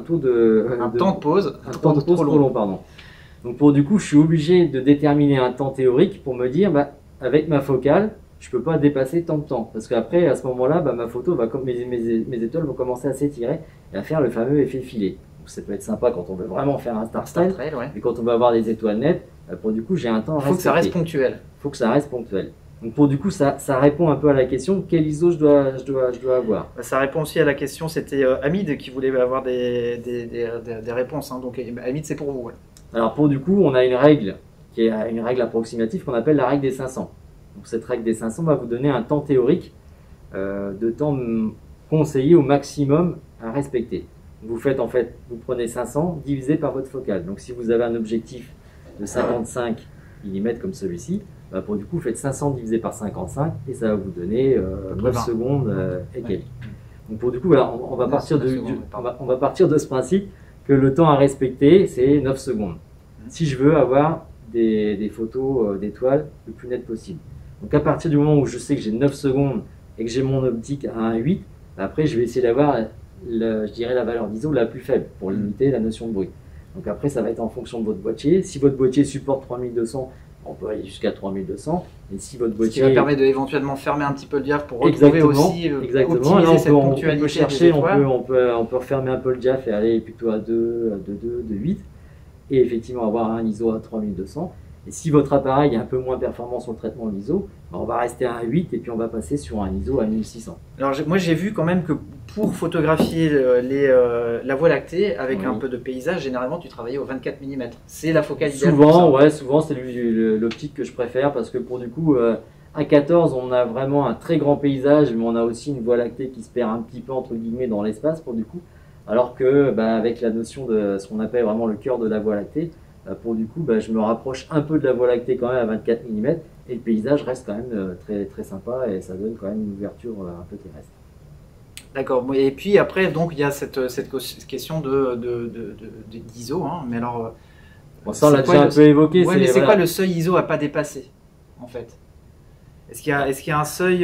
pause trop long, pardon. Donc pour du coup, je suis obligé de déterminer un temps théorique pour me dire, avec ma focale, je peux pas dépasser tant de temps, parce qu'après à ce moment-là, ma photo va, comme mes étoiles vont commencer à s'étirer et à faire le fameux effet filet. Donc ça peut être sympa quand on veut vraiment faire un star style, ouais. Mais quand on va avoir des étoiles nettes, pour du coup j'ai un temps à respecter. Il faut que ça reste ponctuel. Faut que ça reste ponctuel. Donc pour du coup ça répond un peu à la question, quel ISO je dois avoir. Ça répond aussi à la question, c'était Hamid qui voulait avoir des réponses. Donc Hamid, c'est pour vous. Ouais. Alors pour du coup, on a une règle qui est une règle approximative qu'on appelle la règle des 500. Donc cette règle des 500 va vous donner un temps théorique de temps conseillé au maximum à respecter. Vous prenez 500 divisé par votre focale. Donc si vous avez un objectif de 55 mm comme celui-ci, pour du coup, vous faites 500 divisé par 55 et ça va vous donner 9 secondes et quelques. Donc pour du coup, on va partir de ce principe que le temps à respecter, c'est 9 secondes. Si je veux avoir des photos d'étoiles le plus nettes possible. Donc à partir du moment où je sais que j'ai 9 secondes et que j'ai mon optique à 1.8, après je vais essayer d'avoir, je dirais, la valeur d'ISO la plus faible pour limiter la notion de bruit. Donc après ça va être en fonction de votre boîtier. Si votre boîtier supporte 3200, on peut aller jusqu'à 3200. Et si votre boîtier... Ce qui va permettre d'éventuellement fermer un petit peu le diaph pour retrouver aussi optimiser cette ponctualité. On peut chercher, on peut refermer un peu le diaph et aller plutôt à 2, 8. Et effectivement avoir un ISO à 3200. Et si votre appareil est un peu moins performant sur le traitement de l'ISO, on va rester à 1.8 et puis on va passer sur un ISO à 1600. Alors moi j'ai vu quand même que pour photographier la Voie lactée avec un peu de paysage, généralement tu travaillais au 24 mm. C'est la focale idéale. Souvent c'est l'optique que je préfère parce que pour du coup, À 14, on a vraiment un très grand paysage, mais on a aussi une voie lactée qui se perd un petit peu entre guillemets dans l'espace pour du coup. Alors que avec la notion de ce qu'on appelle vraiment le cœur de la voie lactée, pour du coup je me rapproche un peu de la voie lactée quand même à 24 mm et le paysage reste quand même très, très sympa et ça donne quand même une ouverture un peu terrestre. D'accord. Et puis après, donc il y a cette question d'ISO, hein. Mais alors, Bon, ça on l'a déjà un peu évoqué. Ouais, mais c'est quoi le seuil ISO à pas dépasser, en fait? Est-ce qu'il y a un seuil,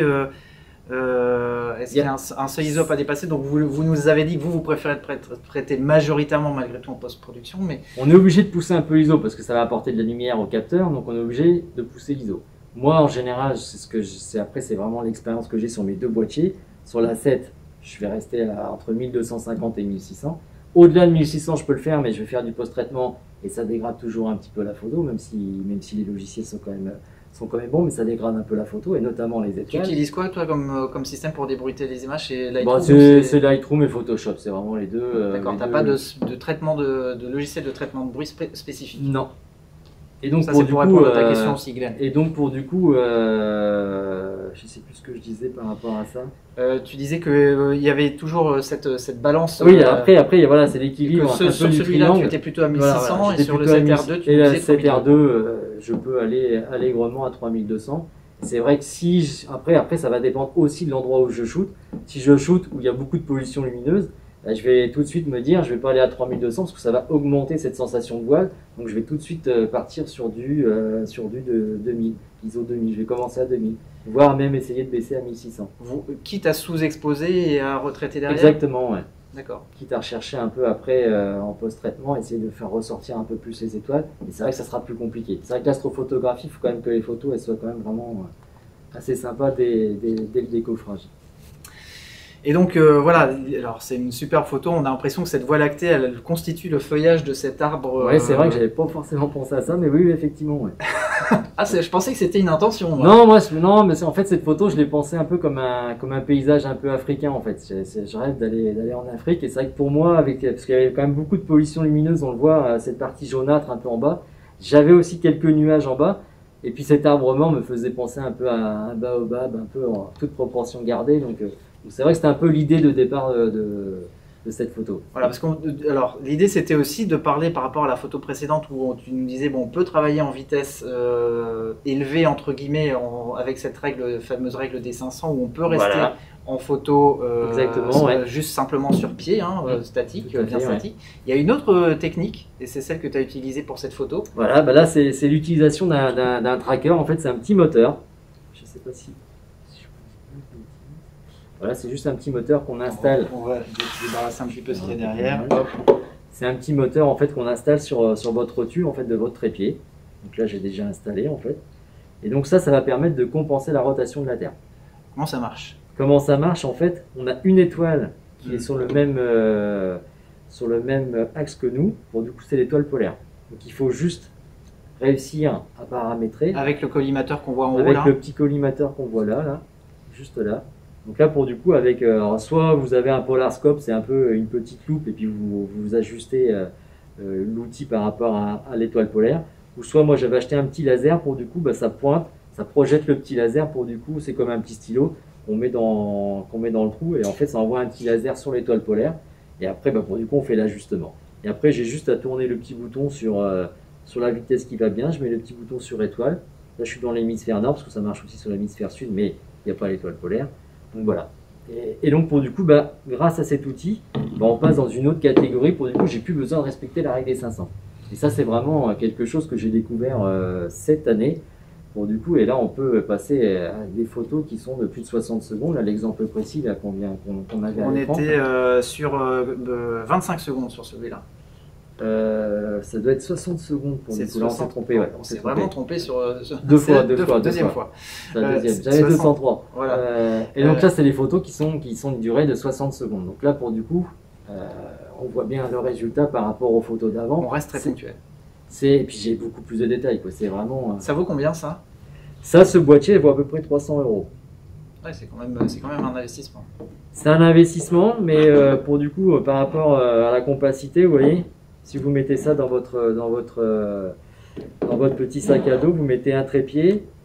un seuil ISO à pas dépasser? Donc vous nous avez dit que vous préférez traiter majoritairement malgré tout en post-production, mais on est obligé de pousser un peu l'ISO parce que ça va apporter de la lumière au capteur, donc on est obligé de pousser l'ISO. Moi en général, après c'est vraiment l'expérience que j'ai sur mes deux boîtiers. Sur la 7, je vais rester entre 1250 et 1600. Au-delà de 1600, je peux le faire, mais je vais faire du post-traitement et ça dégrade toujours un petit peu la photo, même si les logiciels sont quand même bons, mais ça dégrade un peu la photo et notamment les étoiles. Tu utilises quoi toi comme système pour débruiter les images? C'est Lightroom? Bon, c'est Lightroom et Photoshop, c'est vraiment les deux. D'accord, t'as pas de traitement de logiciel de traitement de bruit spécifique? Non. Et donc ça, c'est pour répondre à ta question aussi, Glenn. Et donc pour du coup, je sais plus ce que je disais par rapport à ça. Tu disais que il y avait toujours cette balance. Oui, après voilà, c'est l'équilibre. Sur celui-là, tu étais plutôt à 1600 voilà, et sur le 7R2, tu et la disais 7R2, je peux aller allègrement à 3200. C'est vrai que si après ça va dépendre aussi de l'endroit où je shoot. Si je shoot où il y a beaucoup de pollution lumineuse, je vais tout de suite me dire, je vais pas aller à 3200 parce que ça va augmenter cette sensation de voile. Donc je vais tout de suite partir sur du 2000, ISO 2000. Je vais commencer à 2000, voire même essayer de baisser à 1600. Quitte à sous-exposer et à retraiter derrière. Exactement, ouais. D'accord. Quitte à rechercher un peu après en post-traitement, essayer de faire ressortir un peu plus les étoiles. Et c'est vrai que ça sera plus compliqué. C'est vrai que l'astrophotographie, il faut quand même que les photos elles soient quand même vraiment assez sympas dès le décoffrage. Et donc voilà, alors c'est une super photo, on a l'impression que cette voie lactée, elle constitue le feuillage de cet arbre. Ouais, c'est vrai que j'avais pas forcément pensé à ça, mais oui, effectivement. Ouais. Ah, je pensais que c'était une intention. Moi. Non, mais en fait cette photo, je l'ai pensée un peu comme un paysage un peu africain en fait. Je rêve d'aller en Afrique et c'est vrai que pour moi, parce qu'il y avait quand même beaucoup de pollution lumineuse, on le voit, cette partie jaunâtre un peu en bas. J'avais aussi quelques nuages en bas. Et puis cet arbre mort me faisait penser un peu à un baobab, un peu en toute proportion gardée. Donc c'est vrai que c'était un peu l'idée de départ de cette photo. Voilà, parce alors l'idée c'était aussi de parler par rapport à la photo précédente où tu nous disais bon, on peut travailler en vitesse élevée entre guillemets avec cette fameuse règle des 500 où on peut rester en photo juste simplement sur pied, statique, bien statique. Ouais. Il y a une autre technique et c'est celle que tu as utilisée pour cette photo. Voilà, là c'est l'utilisation d'un tracker. En fait, c'est un petit moteur. Je sais pas si. Voilà, c'est juste un petit moteur qu'on installe. On va débarrasser un petit peu ce qu'il y a derrière. C'est un petit moteur en fait qu'on installe sur votre rotule en fait de votre trépied. Donc là j'ai déjà installé en fait. Et donc ça va permettre de compenser la rotation de la Terre. Comment ça marche? Comment ça marche en fait? On a une étoile qui est sur le même axe que nous. Bon, du coup c'est l'étoile polaire. Donc il faut juste réussir à paramétrer. Avec le collimateur qu'on voit en haut là. Avec le petit petit collimateur qu'on voit là, juste là. Donc là, pour du coup, avec soit vous avez un polarscope, c'est un peu une petite loupe, et puis vous ajustez l'outil par rapport à l'étoile polaire. Ou soit moi j'avais acheté un petit laser pour du coup, ça pointe, ça projette le petit laser pour du coup, c'est comme un petit stylo qu'on met dans le trou, et en fait ça envoie un petit laser sur l'étoile polaire. Et après, pour du coup, on fait l'ajustement. Et après, j'ai juste à tourner le petit bouton sur la vitesse qui va bien. Je mets le petit bouton sur étoile. Là, je suis dans l'hémisphère nord parce que ça marche aussi sur l'hémisphère sud, mais il n'y a pas l'étoile polaire. Donc voilà. Et donc pour du coup, grâce à cet outil, on passe dans une autre catégorie. Pour du coup, j'ai plus besoin de respecter la règle des 500. Et ça, c'est vraiment quelque chose que j'ai découvert cette année. Pour du coup, et là, on peut passer à des photos qui sont de plus de 60 secondes. Là, l'exemple précis là qu'on avait. On était sur 25 secondes sur celui-là. Ça doit être 60 secondes pour nous. Là, on s'est trompé. Ouais, on s'est vraiment trompé sur deuxième fois. J'avais 203. Voilà. Et donc là, c'est les photos qui sont d'une durée de 60 secondes. Donc là, pour du coup, on voit bien le résultat par rapport aux photos d'avant. On reste très ponctuel. Et puis j'ai beaucoup plus de détails. C'est vraiment. Ça vaut combien ça? Ça, ce boîtier, il vaut à peu près 300 €. Ouais, c'est quand même un investissement. C'est un investissement, mais pour du coup, par rapport à la compacité, vous voyez. Si vous mettez ça dans votre petit sac à dos, vous mettez un trépied,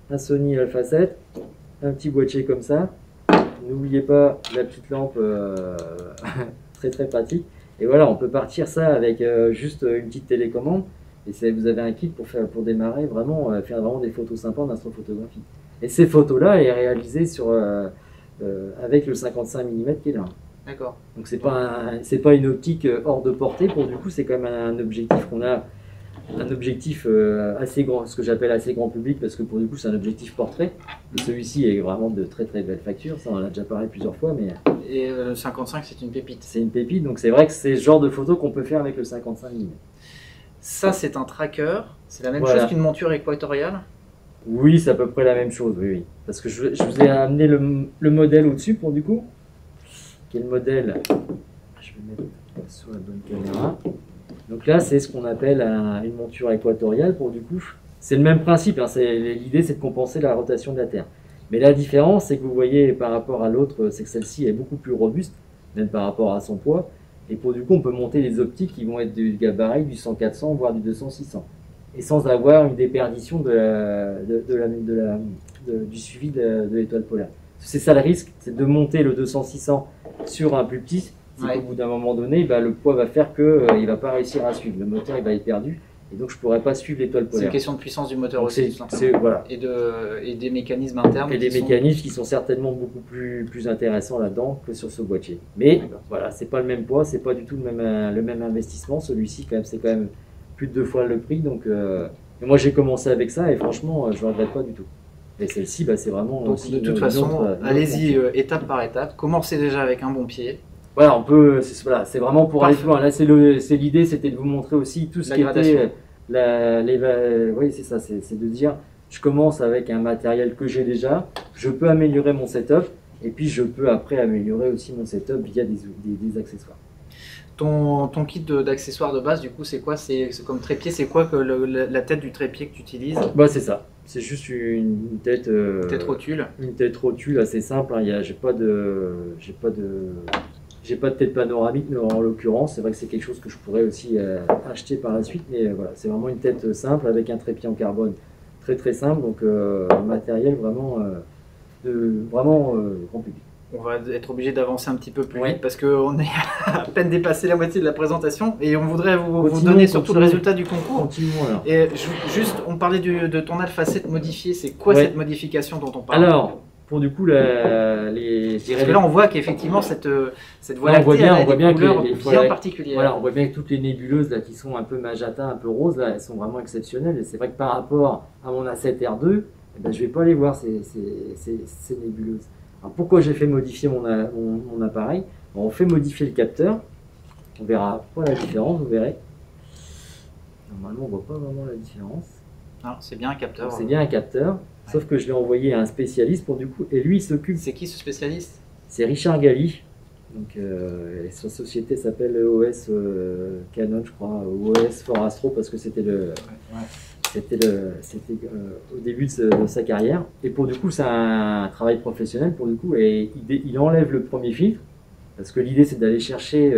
un Sony Alpha 7, un petit boîtier comme ça. N'oubliez pas la petite lampe très très pratique. Et voilà, on peut partir ça avec juste une petite télécommande. Et vous avez un kit pour démarrer vraiment, faire vraiment des photos sympas en astrophotographie. Et ces photos-là est réalisées avec le 55 mm qui est là. D'accord. Donc c'est pas une optique hors de portée. Pour du coup, c'est quand même un objectif qu'on a, un objectif assez grand, ce que j'appelle assez grand public, parce que pour du coup, c'est un objectif portrait. Celui-ci est vraiment de très très belle facture. Ça, on en a déjà parlé plusieurs fois, mais. Et le 55, c'est une pépite. C'est une pépite, donc c'est vrai que c'est ce genre de photo qu'on peut faire avec le 55 mm. Ça, c'est un tracker. C'est la même Voilà. chose qu'une monture équatoriale. Oui, c'est à peu près la même chose, oui, oui. Parce que je vous ai amené le modèle au-dessus pour du coup. Qui est le modèle. Je vais mettre sur la bonne caméra. Donc là, c'est ce qu'on appelle une monture équatoriale pour du coup. C'est le même principe, hein, l'idée c'est de compenser la rotation de la Terre. Mais la différence, c'est que vous voyez par rapport à l'autre, c'est que celle-ci est beaucoup plus robuste, même par rapport à son poids. Et pour du coup, on peut monter les optiques qui vont être du gabarit du 100-400, voire du 200-600. Et sans avoir une déperdition du suivi de l'étoile polaire. C'est ça le risque, c'est de monter le 200-600 sur un plus petit. C'est qu'au bout d'un moment donné, bah, le poids va faire qu'il ne va pas réussir à suivre. Le moteur il va être perdu. Et donc je ne pourrais pas suivre l'étoile polaire. C'est une question de puissance du moteur donc aussi. Voilà. Et des mécanismes internes. Et des mécanismes qui sont certainement beaucoup plus intéressants là-dedans que sur ce boîtier. Mais voilà, c'est pas le même poids, c'est pas du tout le même investissement. Celui-ci, c'est quand même plus de 2 fois le prix. Donc, moi j'ai commencé avec ça et franchement, je ne regrette pas du tout. Et celle-ci, bah, c'est vraiment. Donc de toute façon, allez-y étape par étape. Commencez déjà avec un bon pied. Voilà, on peut. C'est vraiment pour aller plus loin. Là, c'est l'idée, c'était de vous montrer aussi tout ce qui était. Oui, c'est ça. C'est de dire, je commence avec un matériel que j'ai déjà. Je peux améliorer mon setup, et puis je peux après améliorer aussi mon setup via des accessoires. Ton kit d'accessoires de base, du coup, c'est quoi? C'est comme trépied, c'est quoi que la tête du trépied que tu utilises? Bah, c'est ça. C'est juste une tête. Tête rotule. Une tête rotule assez simple. Hein. J'ai pas de tête panoramique en l'occurrence. C'est vrai que c'est quelque chose que je pourrais aussi acheter par la suite. Mais voilà, c'est vraiment une tête simple avec un trépied en carbone très très simple. Donc matériel vraiment grand public. On va être obligé d'avancer un petit peu plus vite parce qu'on est à peine dépassé la moitié de la présentation et on voudrait vous donner surtout le résultat du concours. Continuons alors. Et juste, on parlait de ton Alpha 7 modifié. C'est quoi cette modification dont on parle? Alors, pour du coup, parce que là, on voit qu'effectivement, cette voie lactée a des couleurs bien particulières. Voilà, on voit bien que toutes les nébuleuses là, qui sont un peu magenta, un peu rose, là, elles sont vraiment exceptionnelles. Et c'est vrai que par rapport à mon A7R2, eh ben, je ne vais pas les voir, ces nébuleuses. Alors, pourquoi j'ai fait modifier mon appareil? On fait modifier le capteur. On verra pas la différence, vous verrez. Normalement, on ne voit pas vraiment la différence. Non, c'est bien un capteur. C'est bien un capteur. Sauf que je l'ai envoyé à un spécialiste pour du coup, et lui il s'occupe. C'est qui ce spécialiste? C'est Richard Galli. Donc sa société s'appelle EOS Canon, je crois, ou EOS For Astro parce que c'était au début de sa carrière. Et pour du coup, c'est un travail professionnel pour du coup, et il enlève le premier filtre parce que l'idée c'est d'aller chercher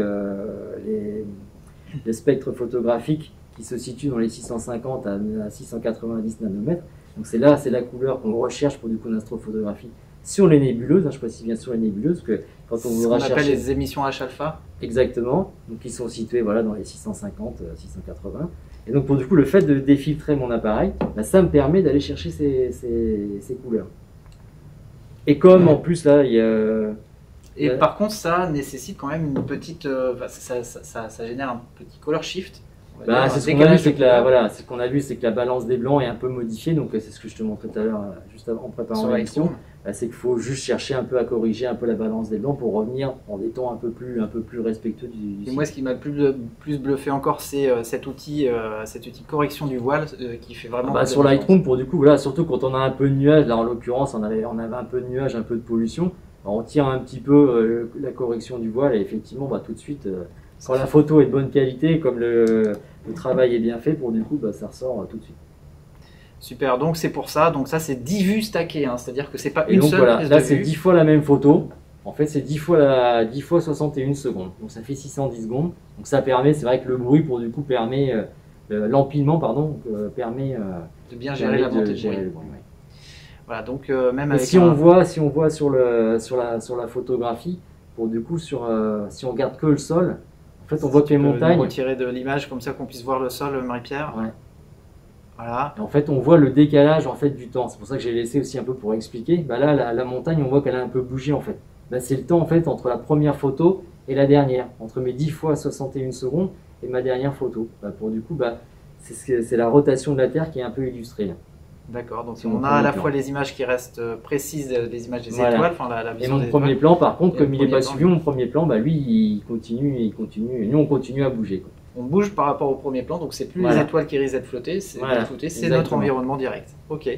les spectres photographiques qui se situent dans les 650 à 690 nanomètres. Donc c'est la couleur qu'on recherche pour du coup en astrophotographie sur les nébuleuses, hein, je précise bien sur les nébuleuses, que quand on voudra chercher... Ce qu'on appelle les émissions H-alpha. Exactement, donc ils sont situés voilà, dans les 650, 680. Et donc pour du coup le fait de défiltrer mon appareil, bah, ça me permet d'aller chercher ces couleurs. Et comme en plus là, il y a... Et par contre ça nécessite quand même une petite... ça génère un petit color shift. Bah, c'est ce qu'on a vu, c'est que la balance des blancs est un peu modifiée, donc c'est ce que je te montrais tout à l'heure, juste en préparant l'émission. Bah, c'est qu'il faut juste chercher un peu à corriger un peu la balance des blancs pour revenir en des tons un peu plus respectueux du. Et moi, ce qui m'a le plus bluffé encore, c'est cet outil correction du voile qui fait vraiment. Sur Lightroom, pour du coup, voilà, surtout quand on a un peu de nuages, là en l'occurrence, on avait un peu de nuages, un peu de pollution, on tire un petit peu la correction du voile et effectivement, bah, tout de suite. Quand la photo est de bonne qualité, comme le travail est bien fait, pour du coup, bah, ça ressort tout de suite. Super, donc c'est pour ça. Donc ça, c'est 10 vues stackées, hein, c'est-à-dire que c'est pas une seule prise de vue. Là, c'est 10 fois la même photo. En fait, c'est 10 fois 61 secondes. Donc ça fait 610 secondes. Donc ça permet, c'est vrai que le bruit, pour du coup, permet, l'empilement, pardon, permet de bien gérer la montée de bruit. Voilà, donc même Et avec si on voit sur la photographie, pour du coup, si on regarde que le sol, en fait, on voit que les montagnes. Retirer de l'image comme ça qu'on puisse voir le sol, Marie-Pierre. Ouais. Voilà. Et en fait, on voit le décalage en fait du temps. C'est pour ça que j'ai laissé aussi un peu pour expliquer. Bah là, la montagne, on voit qu'elle a un peu bougé en fait. Bah, c'est le temps en fait entre la première photo et la dernière, entre mes 10 fois 61 secondes et ma dernière photo. Bah, pour du coup, bah, c'est la rotation de la Terre qui est un peu illustrée là. D'accord, donc on a à la fois les images qui restent précises, les images des Voilà. étoiles, enfin la Et vision mon des premier étoiles. plan, par contre, Et comme le il n'est pas premier suivi, plan. mon premier plan, bah, lui, il continue. Et nous, on continue à bouger, quoi. On bouge par rapport au premier plan, donc c'est plus Voilà. les étoiles qui risquent d'être flottées, c'est Voilà, c'est notre exactement. environnement direct. Ok.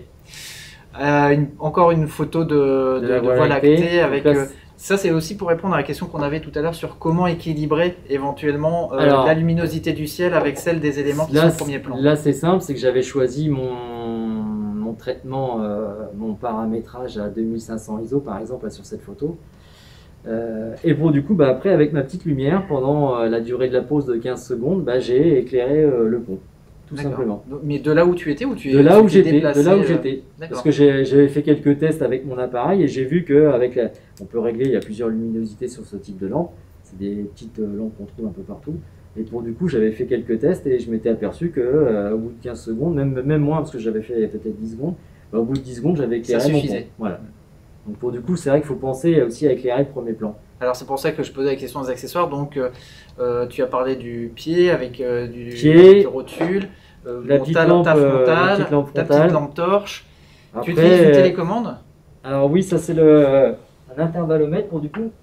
Encore une photo de la Voie lactée avec. Donc là, Ça, c'est aussi pour répondre à la question qu'on avait tout à l'heure sur comment équilibrer éventuellement Alors, la luminosité du ciel avec celle des éléments qui sont au premier plan. Là, c'est simple, c'est que j'avais choisi mon traitement, mon paramétrage à 2500 ISO, par exemple, là, sur cette photo. Et bon, du coup, bah, après, avec ma petite lumière, pendant la durée de la pause de 15 secondes, bah, j'ai éclairé le pont, tout D'accord. simplement. Mais de là où tu étais ou tu De là où t'es j'étais, déplacé, Parce D'accord. que j'avais fait quelques tests avec mon appareil et j'ai vu qu'avec on peut régler, il y a plusieurs luminosités sur ce type de lampe. C'est des petites lampes qu'on trouve un peu partout. Et pour du coup, j'avais fait quelques tests et je m'étais aperçu que au bout de 15 secondes, même moins parce que j'avais fait peut-être 10 secondes, bah, au bout de 10 secondes, j'avais éclairé Ça mon suffisait. pont. Voilà. Donc pour du coup, c'est vrai qu'il faut penser aussi à éclairer le premier plan. Alors c'est pour ça que je posais la question des accessoires. Donc tu as parlé du pied avec Pied, du rotule, la petite lampe ta frontale. petite lampe torche. Tu Après, utilises une télécommande? alors oui, ça c'est un intervallomètre pour du coup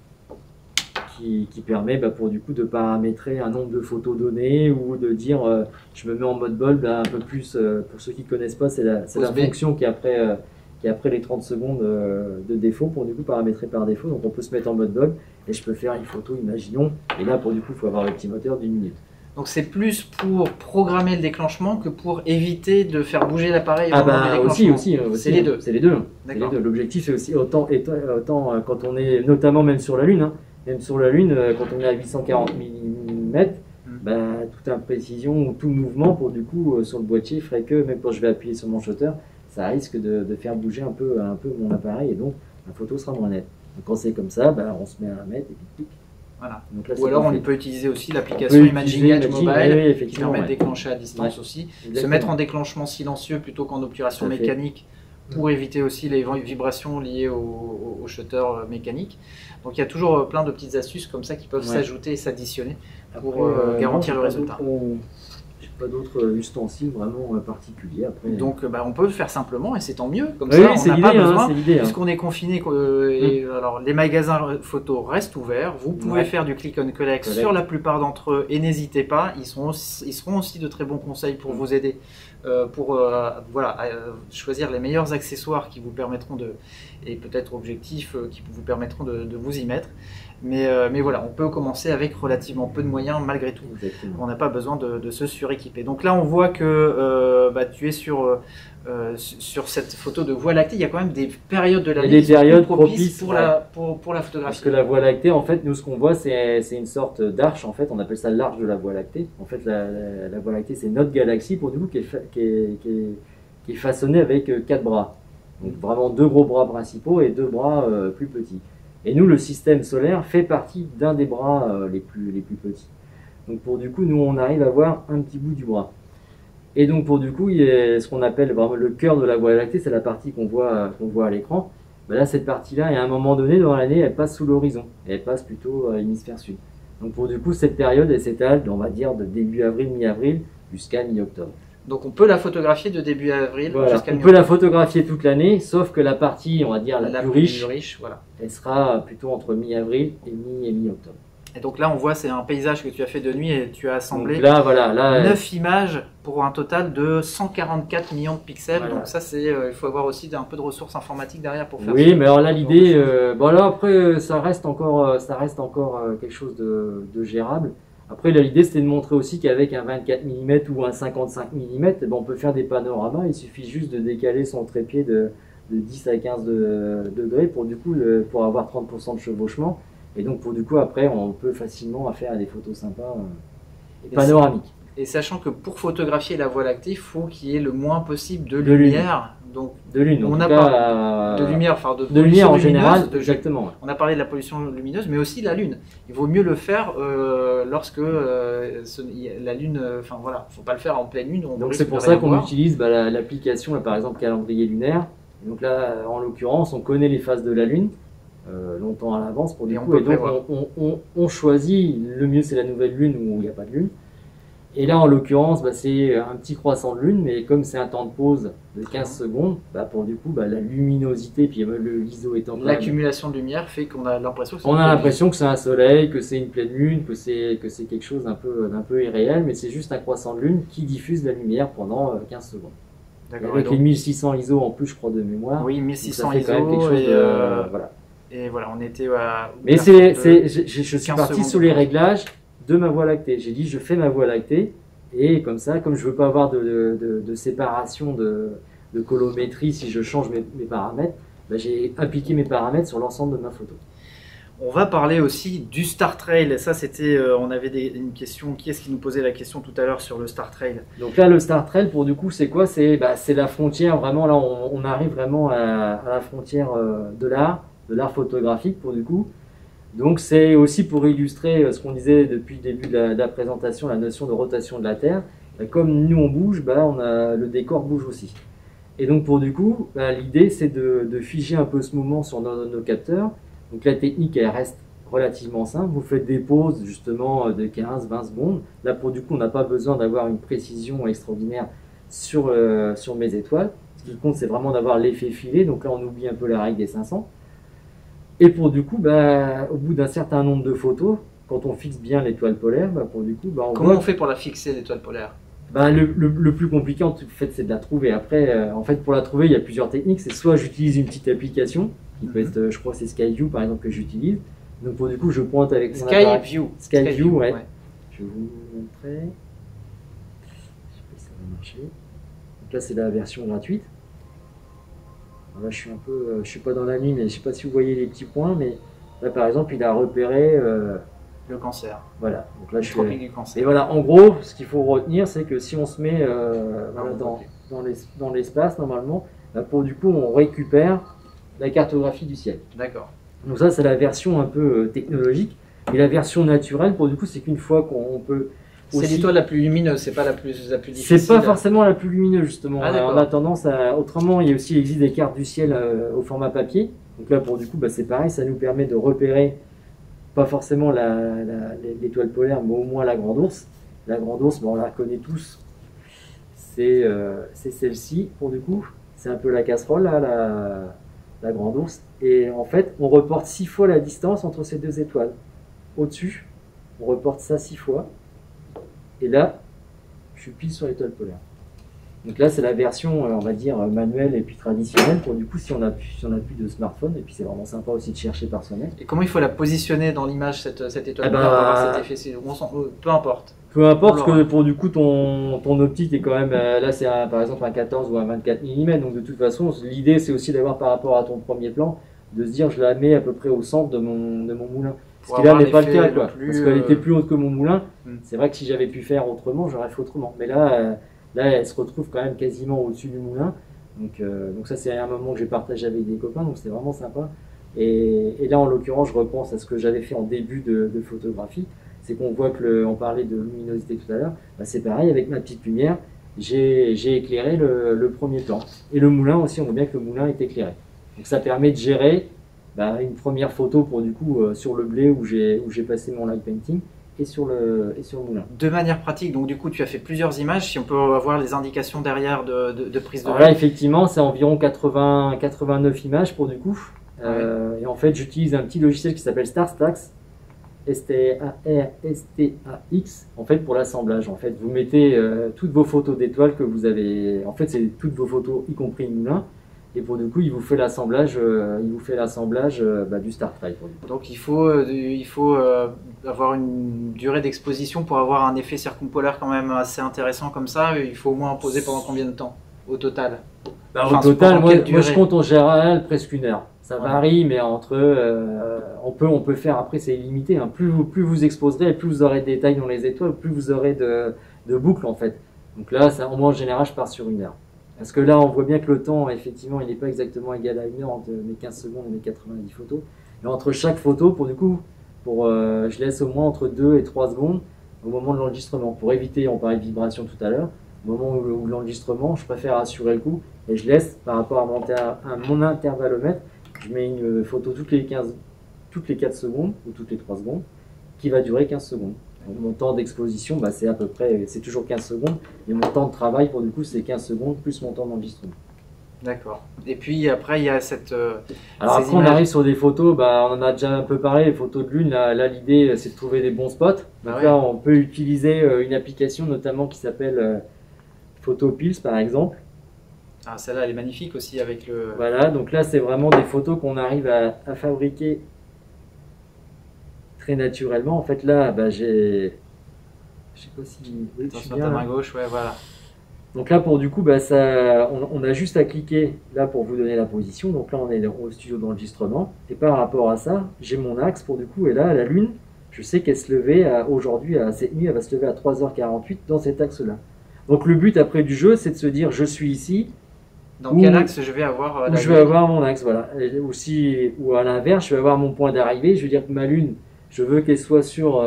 qui permet bah, pour du coup de paramétrer un nombre de photos données ou de dire je me mets en mode bulb là, un peu plus pour ceux qui ne connaissent pas, c'est la B. fonction qui est après les 30 secondes de défaut pour du coup paramétrer par défaut. Donc on peut se mettre en mode bulb et je peux faire une photo, imaginons, et là pour du coup il faut avoir le petit moteur d'une minute. Donc c'est plus pour programmer le déclenchement que pour éviter de faire bouger l'appareil Ah pendant le bah déclenchement. aussi, C'est les deux. C'est les deux. D'accord. L'objectif c'est aussi autant quand on est notamment même sur la Lune, hein, même sur la Lune quand on est à 840 mm, bah, toute imprécision ou tout mouvement pour du coup sur le boîtier ferait que même quand je vais appuyer sur mon shutter, ça risque de faire bouger un peu mon appareil et donc la photo sera moins nette. Donc quand c'est comme ça, bah, on se met à 1 mètre et puis clic. Voilà. Donc là, Ou alors parfait. on peut utiliser aussi l'application Imaging Edge Mobile oui, qui permet de ouais. déclencher à distance aussi. Exactement. Se mettre en déclenchement silencieux plutôt qu'en obturation Tout à fait. mécanique pour éviter aussi les vibrations liées au shutter mécanique. Donc il y a toujours plein de petites astuces comme ça qui peuvent s'ajouter et s'additionner pour garantir le résultat. J'ai pas d'autres ustensiles vraiment particuliers. Après, donc on peut le faire simplement et c'est tant mieux. Comme oui, ça, on n'a pas besoin. Hein. Puisqu'on est confiné, alors les magasins photo restent ouverts. Vous pouvez faire du click and collect sur la plupart d'entre eux et n'hésitez pas. Ils seront aussi de très bons conseils pour vous aider pour choisir les meilleurs accessoires qui vous permettront et peut-être objectifs qui vous permettront de vous y mettre. Mais voilà, on peut commencer avec relativement peu de moyens malgré tout. Exactement. On n'a pas besoin de se suréquiper. Donc là, on voit que tu es sur cette photo de Voie lactée. Il y a quand même des périodes de l'année qui sont propices pour la photographie. Parce que la Voie lactée, en fait, nous, ce qu'on voit, c'est une sorte d'arche. En fait, on appelle ça l'arche de la Voie lactée. En fait, la Voie lactée, c'est notre galaxie pour du coup qui est façonnée avec 4 bras. Donc vraiment 2 gros bras principaux et 2 bras plus petits. Et nous, le système solaire fait partie d'un des bras les plus petits. Donc pour du coup, nous, on arrive à voir un petit bout du bras. Et donc pour du coup, il y a ce qu'on appelle vraiment le cœur de la Voie lactée, c'est la partie qu'on voit à l'écran. Ben là, cette partie-là, à un moment donné dans l'année, elle passe sous l'horizon. Elle passe plutôt à l'hémisphère sud. Donc pour du coup, cette période, elle s'étale, on va dire, de début avril, mi-avril, jusqu'à mi-octobre. Donc on peut la photographier de début avril jusqu'à mi-octobre. On peut la photographier toute l'année, sauf que la partie, on va dire, la plus riche, voilà. Elle sera plutôt entre mi-avril et mi-octobre. Et donc là, on voit, c'est un paysage que tu as fait de nuit et tu as assemblé donc là, voilà, 9 images pour un total de 144 millions de pixels. Voilà. Donc ça, il faut avoir aussi un peu de ressources informatiques derrière pour faire ça. Oui, mais alors là, l'idée, là après, ça reste encore quelque chose de gérable. Après, l'idée, c'était de montrer aussi qu'avec un 24 mm ou un 55 mm, on peut faire des panoramas. Il suffit juste de décaler son trépied de 10 à 15 degrés pour avoir 30% de chevauchement. Et donc, pour du coup, après, on peut facilement faire des photos sympas panoramiques. Et sachant que pour photographier la Voie lactée, il faut qu'il y ait le moins possible de lumière Donc, De lune, on en a tout pas cas, de lumière, enfin de pollution lumière en lumineuse, général, de- exactement. Ouais. On a parlé de la pollution lumineuse, mais aussi la lune. Il vaut mieux le faire lorsque la lune, enfin voilà, faut pas le faire en pleine lune. On Donc risque c'est de pour rien ça qu'on voir. utilise l'application, là, par exemple calendrier lunaire. Et donc là, en l'occurrence, on connaît les phases de la Lune longtemps à l'avance pour Et du on coup. peut Et donc prévoir. on choisit, le mieux c'est la nouvelle Lune où il n'y a pas de Lune. Et là, en l'occurrence, c'est un petit croissant de Lune, mais comme c'est un temps de pause de 15 secondes, pour du coup, la luminosité, puis l'ISO étant quand même... L'accumulation de lumière fait qu'on a l'impression que c'est On une a pleine l'impression que c'est un soleil, que c'est une pleine lune, que c'est quelque chose d'un peu irréel, mais c'est juste un croissant de lune qui diffuse la lumière pendant 15 secondes. lune. Et D'accord. avec Et donc, les 1600 ISO en plus, je crois, de mémoire. oui, Donc 1600 ça fait quand même quelque ISO chose et, de... voilà. et voilà, on était à. Mais je suis 15 parti secondes sur de les pause. réglages de ma voie lactée. J'ai dit, je fais ma voie lactée, et comme ça, comme je veux pas avoir de séparation de colométrie si je change mes paramètres, j'ai appliqué mes paramètres sur l'ensemble de ma photo. On va parler aussi du Star Trail. Ça, c'était, on avait une question. Qui est-ce qui nous posait la question tout à l'heure sur le Star Trail? Donc là, le Star Trail, pour du coup, c'est quoi? C'est la frontière, vraiment, là, on arrive vraiment à la frontière de l'art photographique, pour du coup. Donc c'est aussi pour illustrer ce qu'on disait depuis le début de la présentation, la notion de rotation de la Terre. Comme nous, on bouge, le décor bouge aussi. Et donc pour du coup, l'idée, c'est de figer un peu ce moment sur nos capteurs. Donc la technique, elle reste relativement simple. Vous faites des pauses justement de 15-20 secondes. Là, pour du coup, on n'a pas besoin d'avoir une précision extraordinaire sur mes étoiles. Ce qui compte, c'est vraiment d'avoir l'effet filé. Donc là, on oublie un peu la règle des 500. Et pour du coup, au bout d'un certain nombre de photos, quand on fixe bien l'étoile polaire, pour du coup, Comment on fait pour la fixer, l'étoile polaire? le plus compliqué en fait, c'est de la trouver. Après, en fait, pour la trouver, il y a plusieurs techniques. C'est soit j'utilise une petite application, qui peut être, je crois que c'est Skyview par exemple que j'utilise. Donc pour du coup, je pointe avec mon appareil. Skyview, ouais. Je vais vous montrer. Je sais pas si ça va marcher. Donc là, c'est la version gratuite. Là, je suis pas dans la nuit, mais je sais pas si vous voyez les petits points, mais là, par exemple, il a repéré le cancer. Voilà. Donc là, le tropique du cancer. Et voilà, en gros, ce qu'il faut retenir, c'est que si on se met dans l'espace, normalement, pour du coup, on récupère la cartographie du ciel. D'accord. Donc ça, c'est la version un peu technologique. Et la version naturelle, pour du coup, c'est qu'une fois qu'on peut... C'est l'étoile la plus lumineuse, c'est pas la plus difficile. C'est pas forcément la plus lumineuse justement. Ah, on a tendance à. Autrement, il existe des cartes du ciel au format papier. Donc là, pour du coup, c'est pareil, ça nous permet de repérer pas forcément l'étoile polaire, mais au moins la grande ours. La grande ours, on la connaît tous. C'est celle-ci pour du coup. C'est un peu la casserole là, la grande ours. Et en fait, on reporte 6 fois la distance entre ces deux étoiles. Au-dessus, on reporte ça 6 fois. Et là, je suis pile sur l'étoile polaire. Donc là, c'est la version, on va dire, manuelle et puis traditionnelle. Pour du coup, si on a plus de smartphone, et puis c'est vraiment sympa aussi de chercher par soi-même. Et comment il faut la positionner dans l'image, cette étoile polaire, pour avoir cet effet? Peu importe. Peu importe, parce que pour du coup, ton optique est quand même, là c'est par exemple un 14 ou un 24 mm. Donc de toute façon, l'idée c'est aussi d'avoir par rapport à ton premier plan, de se dire je la mets à peu près au centre de mon moulin. Ce qui là n'est pas le cas, quoi, parce qu'elle était plus haute que mon moulin. C'est vrai que si j'avais pu faire autrement, j'aurais fait autrement. Mais là, elle se retrouve quand même quasiment au-dessus du moulin. Donc ça, c'est un moment que j'ai partagé avec des copains, donc c'est vraiment sympa. Et là, en l'occurrence, je repense à ce que j'avais fait en début de photographie. C'est qu'on voit on parlait de luminosité tout à l'heure. C'est pareil, avec ma petite lumière, j'ai éclairé le premier plan. Et le moulin aussi, on voit bien que le moulin est éclairé. Donc ça permet de gérer une première photo pour du coup sur le blé où j'ai passé mon light painting et sur le moulin. De manière pratique, donc du coup tu as fait plusieurs images, si on peut avoir les indications derrière de prise de vue. Là effectivement c'est environ 89 images pour du coup. Et en fait j'utilise un petit logiciel qui s'appelle StarStax, S-T-A-R-S-T-A-X, en fait pour l'assemblage. En fait vous mettez toutes vos photos d'étoiles que vous avez, en fait c'est toutes vos photos y compris le moulin. Et pour du coup, il vous fait l'assemblage du Star Trail. Donc il faut avoir une durée d'exposition pour avoir un effet circumpolaire quand même assez intéressant comme ça. Il faut au moins en poser pendant combien de temps au total? Au total, moi je compte en général presque 1 heure. Ça varie, mais entre on peut faire après, c'est illimité. Hein. Plus vous exposerez, plus vous aurez de détails dans les étoiles, plus vous aurez de boucles en fait. Donc là, moi en général, je pars sur 1 heure. Parce que là, on voit bien que le temps, effectivement, il n'est pas exactement égal à 1 heure entre mes 15 secondes et mes 90 photos. Et entre chaque photo, pour du coup, je laisse au moins entre 2 et 3 secondes au moment de l'enregistrement. Pour éviter, on parlait de vibration tout à l'heure, au moment où l'enregistrement, je préfère assurer le coup et je laisse par rapport à mon intervallomètre, je mets une photo toutes les 4 secondes ou toutes les 3 secondes qui va durer 15 secondes. Donc, mon temps d'exposition, bah, c'est à peu près, c'est toujours 15 secondes. Et mon temps de travail, pour du coup, c'est 15 secondes plus mon temps d'enregistrement. D'accord. Et puis après, il y a cette. Alors après, on arrive sur des photos, bah, on en a déjà un peu parlé, les photos de lune. Là, l'idée, c'est de trouver des bons spots. Donc là, on peut utiliser une application notamment qui s'appelle PhotoPills, par exemple. Ah, celle-là, elle est magnifique aussi avec le. Voilà, donc là, c'est vraiment des photos qu'on arrive à fabriquer très naturellement. En fait, là, bah, je sais pas si. Oui, attention à ta main gauche, ouais, voilà. Donc là, pour du coup, bah, on a juste à cliquer là pour vous donner la position. Donc là, on est au studio d'enregistrement. Et par rapport à ça, j'ai mon axe pour du coup. Et là, la lune, je sais qu'elle se levait aujourd'hui, cette nuit, elle va se lever à 3h48 dans cet axe-là. Donc le but après du jeu, c'est de se dire, je suis ici. Dans quel axe je vais avoir je vais avoir mon axe, voilà. Ou à l'inverse, je vais avoir mon point d'arrivée. Je veux dire que ma lune, je veux qu'elle soit sur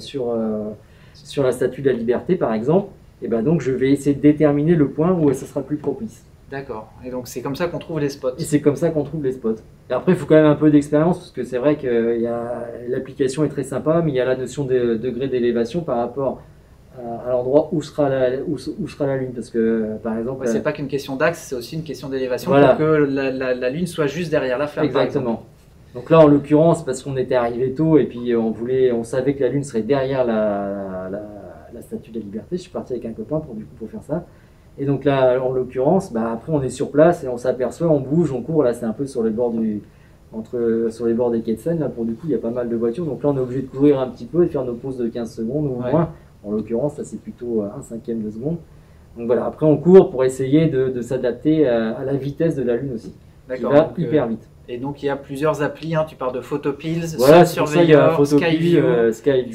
la Statue de la Liberté, par exemple. Et ben donc je vais essayer de déterminer le point où ça sera plus propice. D'accord. Et donc c'est comme ça qu'on trouve les spots. Et c'est comme ça qu'on trouve les spots. Et après, il faut quand même un peu d'expérience parce que c'est vrai que l'application est très sympa, mais il y a la notion de degré d'élévation par rapport à l'endroit où sera la Lune. Parce que par exemple, c'est pas qu'une question d'axe, c'est aussi une question d'élévation voilà, pour que la Lune soit juste derrière la flamme. Exactement. Donc là, en l'occurrence, parce qu'on était arrivé tôt et puis on savait que la Lune serait derrière la Statue de la Liberté. Je suis parti avec un copain pour faire ça. Et donc là, en l'occurrence, bah, après on est sur place et on s'aperçoit, on bouge, on court. Là, c'est un peu sur les bords sur les bords des quais de Seine. Là, pour du coup, il y a pas mal de voitures. Donc là, on est obligé de courir un petit peu et de faire nos pauses de 15 secondes ou moins. En l'occurrence, là, c'est plutôt 1/5 de seconde. Donc voilà, après on court pour essayer de s'adapter à la vitesse de la Lune aussi. Qui va hyper vite. Et donc il y a plusieurs applis, hein, tu parles de PhotoPills, voilà, Surveyor, Skyview,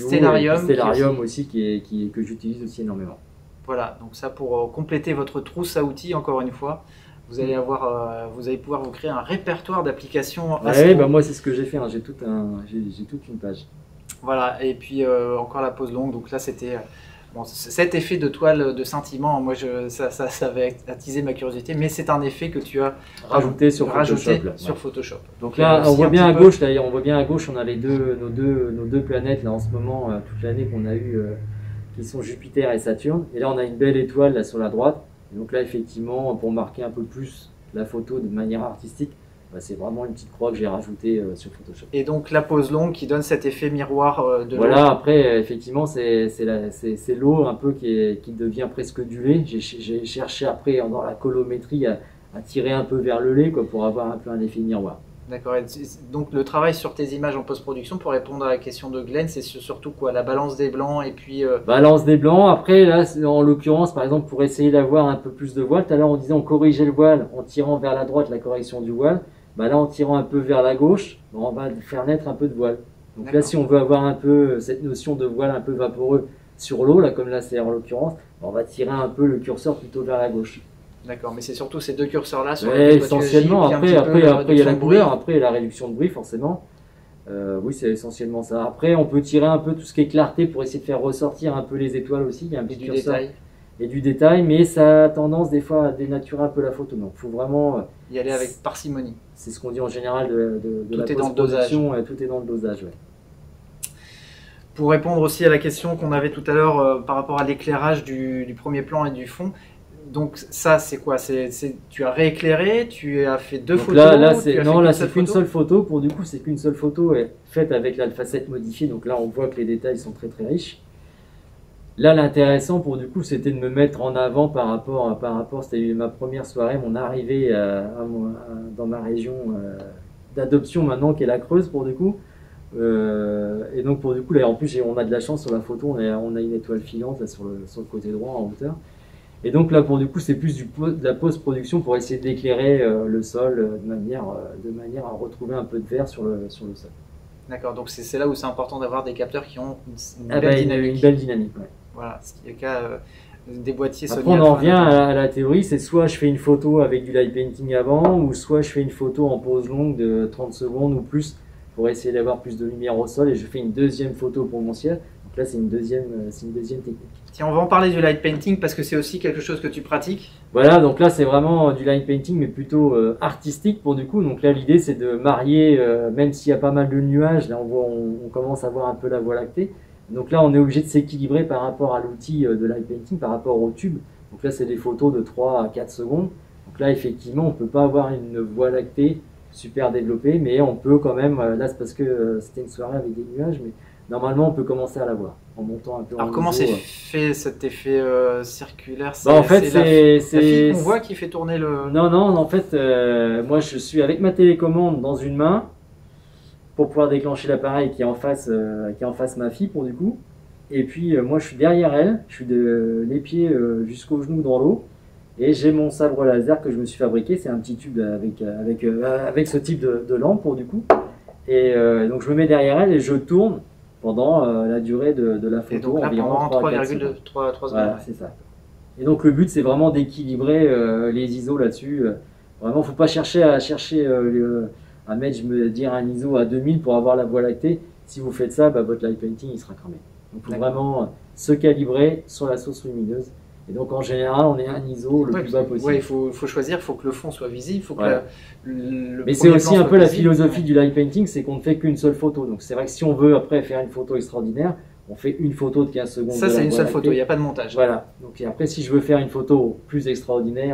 Stellarium aussi que j'utilise aussi énormément. Voilà, donc ça pour compléter votre trousse à outils, encore une fois, vous allez pouvoir vous créer un répertoire d'applications. Ouais, bah moi c'est ce que j'ai fait, hein. J'ai toute une page. Voilà, et puis encore la pause longue, donc là c'était... Bon, cet effet de toile de scintillement, moi ça avait attisé ma curiosité, mais c'est un effet que tu as rajouté sur Photoshop. Donc là, on voit bien à gauche, d'ailleurs, on a nos deux planètes là en ce moment, toute l'année qu'on a eu, qui sont Jupiter et Saturne. Et là, on a une belle étoile là sur la droite. Et donc là, effectivement, pour marquer un peu plus la photo de manière artistique, bah, c'est vraiment une petite croix que j'ai rajoutée sur Photoshop. Et donc la pose longue qui donne cet effet miroir de l'eau. Voilà, après, effectivement, c'est l'eau un peu qui devient presque du lait. J'ai cherché après, dans la colométrie, à tirer un peu vers le lait pour avoir un peu un effet miroir. D'accord. Donc le travail sur tes images en post-production, pour répondre à la question de Glenn, c'est surtout quoi? La balance des blancs et puis... Balance des blancs. Après, là, en l'occurrence, par exemple, pour essayer d'avoir un peu plus de voile, tout à l'heure on disait on corrigeait le voile en tirant vers la droite la correction du voile. Bah là, en tirant un peu vers la gauche, on va faire naître un peu de voile. Donc là, si on veut avoir un peu cette notion de voile un peu vaporeux sur l'eau, là, comme là c'est en l'occurrence, on va tirer un peu le curseur plutôt vers la gauche. D'accord, mais c'est surtout ces deux curseurs-là sur essentiellement. Après, il y a la couleur, après il y a la réduction de bruit, forcément. Oui, c'est essentiellement ça. Après, on peut tirer un peu tout ce qui est clarté pour essayer de faire ressortir un peu les étoiles aussi. Il y a un petit curseur. Et du détail, mais ça a tendance des fois à dénaturer un peu la photo. Donc il faut vraiment y aller avec parcimonie. C'est ce qu'on dit en général de la post-production. Tout est dans le dosage. Ouais. Pour répondre aussi à la question qu'on avait tout à l'heure par rapport à l'éclairage du premier plan et du fond, donc ça c'est quoi? Tu as rééclairé, tu as fait deux photos? Là c'est qu'une seule photo. Pour du coup, c'est qu'une seule photo faite avec l'alpha 7 modifié. Donc là, on voit que les détails sont très très riches. Là, l'intéressant pour du coup, c'était de me mettre en avant par rapport, c'était ma première soirée, mon arrivée dans ma région d'adoption maintenant, qui est la Creuse pour du coup. Et donc pour du coup, là, en plus, on a de la chance sur la photo, on a une étoile filante là, sur le côté droit en hauteur. Et donc là, pour du coup, c'est plus de la post-production pour essayer d'éclairer le sol de manière à retrouver un peu de vert sur le sol. D'accord, donc c'est là où c'est important d'avoir des capteurs qui ont une belle dynamique. Ouais. Voilà, ce qui est le cas des boîtiers Sony Après, on en revient Alpha. à la théorie, c'est soit je fais une photo avec du light painting avant, ou soit je fais une photo en pause longue de 30 secondes ou plus pour essayer d'avoir plus de lumière au sol, et je fais une deuxième photo pour mon ciel. Donc là, c'est une deuxième technique. Tiens, on va en parler du light painting parce que c'est aussi quelque chose que tu pratiques. Voilà, donc là, c'est vraiment du light painting, mais plutôt artistique pour du coup. Donc là, l'idée, c'est de marier, même s'il y a pas mal de nuages, là, on commence à voir un peu la Voie lactée. Donc là, on est obligé de s'équilibrer par rapport à l'outil de light painting, par rapport au tube. Donc là, c'est des photos de 3 à 4 secondes. Donc là, effectivement, on ne peut pas avoir une Voie lactée super développée, mais on peut quand même, là, c'est parce que c'était une soirée avec des nuages, mais normalement, on peut commencer à la voir en montant un peu en Alors comment ISO. c'est fait cet effet circulaire? Bah, en fait, la fille c'est... qu'on voit qui fait tourner le... Non, non, en fait, moi, je suis avec ma télécommande dans une main, pour pouvoir déclencher l'appareil qui est en face ma fille pour du coup. Et puis moi je suis derrière elle, je suis les pieds jusqu'aux genoux dans l'eau, et j'ai mon sabre laser que je me suis fabriqué. C'est un petit tube avec ce type de lampe pour du coup. Et donc je me mets derrière elle et je tourne pendant la durée de la photo. Et donc là, environ pendant 3 secondes. 3 secondes. Voilà, c'est ça. Et donc le but c'est vraiment d'équilibrer les ISO là-dessus. Vraiment, faut pas chercher à mettre, je me dire, un ISO à 2000 pour avoir la Voie lactée. Si vous faites ça, bah, votre light painting il sera cramé. Donc il faut vraiment se calibrer sur la source lumineuse. Et donc en général, on est à un ISO le plus bas possible. Ouais, il faut choisir, il faut que le fond soit visible, il faut que Voilà. le Mais c'est premier aussi plan un soit peu la visible. philosophie du light painting, c'est qu'on ne fait qu'une seule photo. Donc c'est vrai que si on veut après faire une photo extraordinaire, on fait une photo de 15 secondes. Ça, de c'est la une Voie seule lactée. photo, il n'y a pas de montage. Voilà. Donc et après, si je veux faire une photo plus extraordinaire,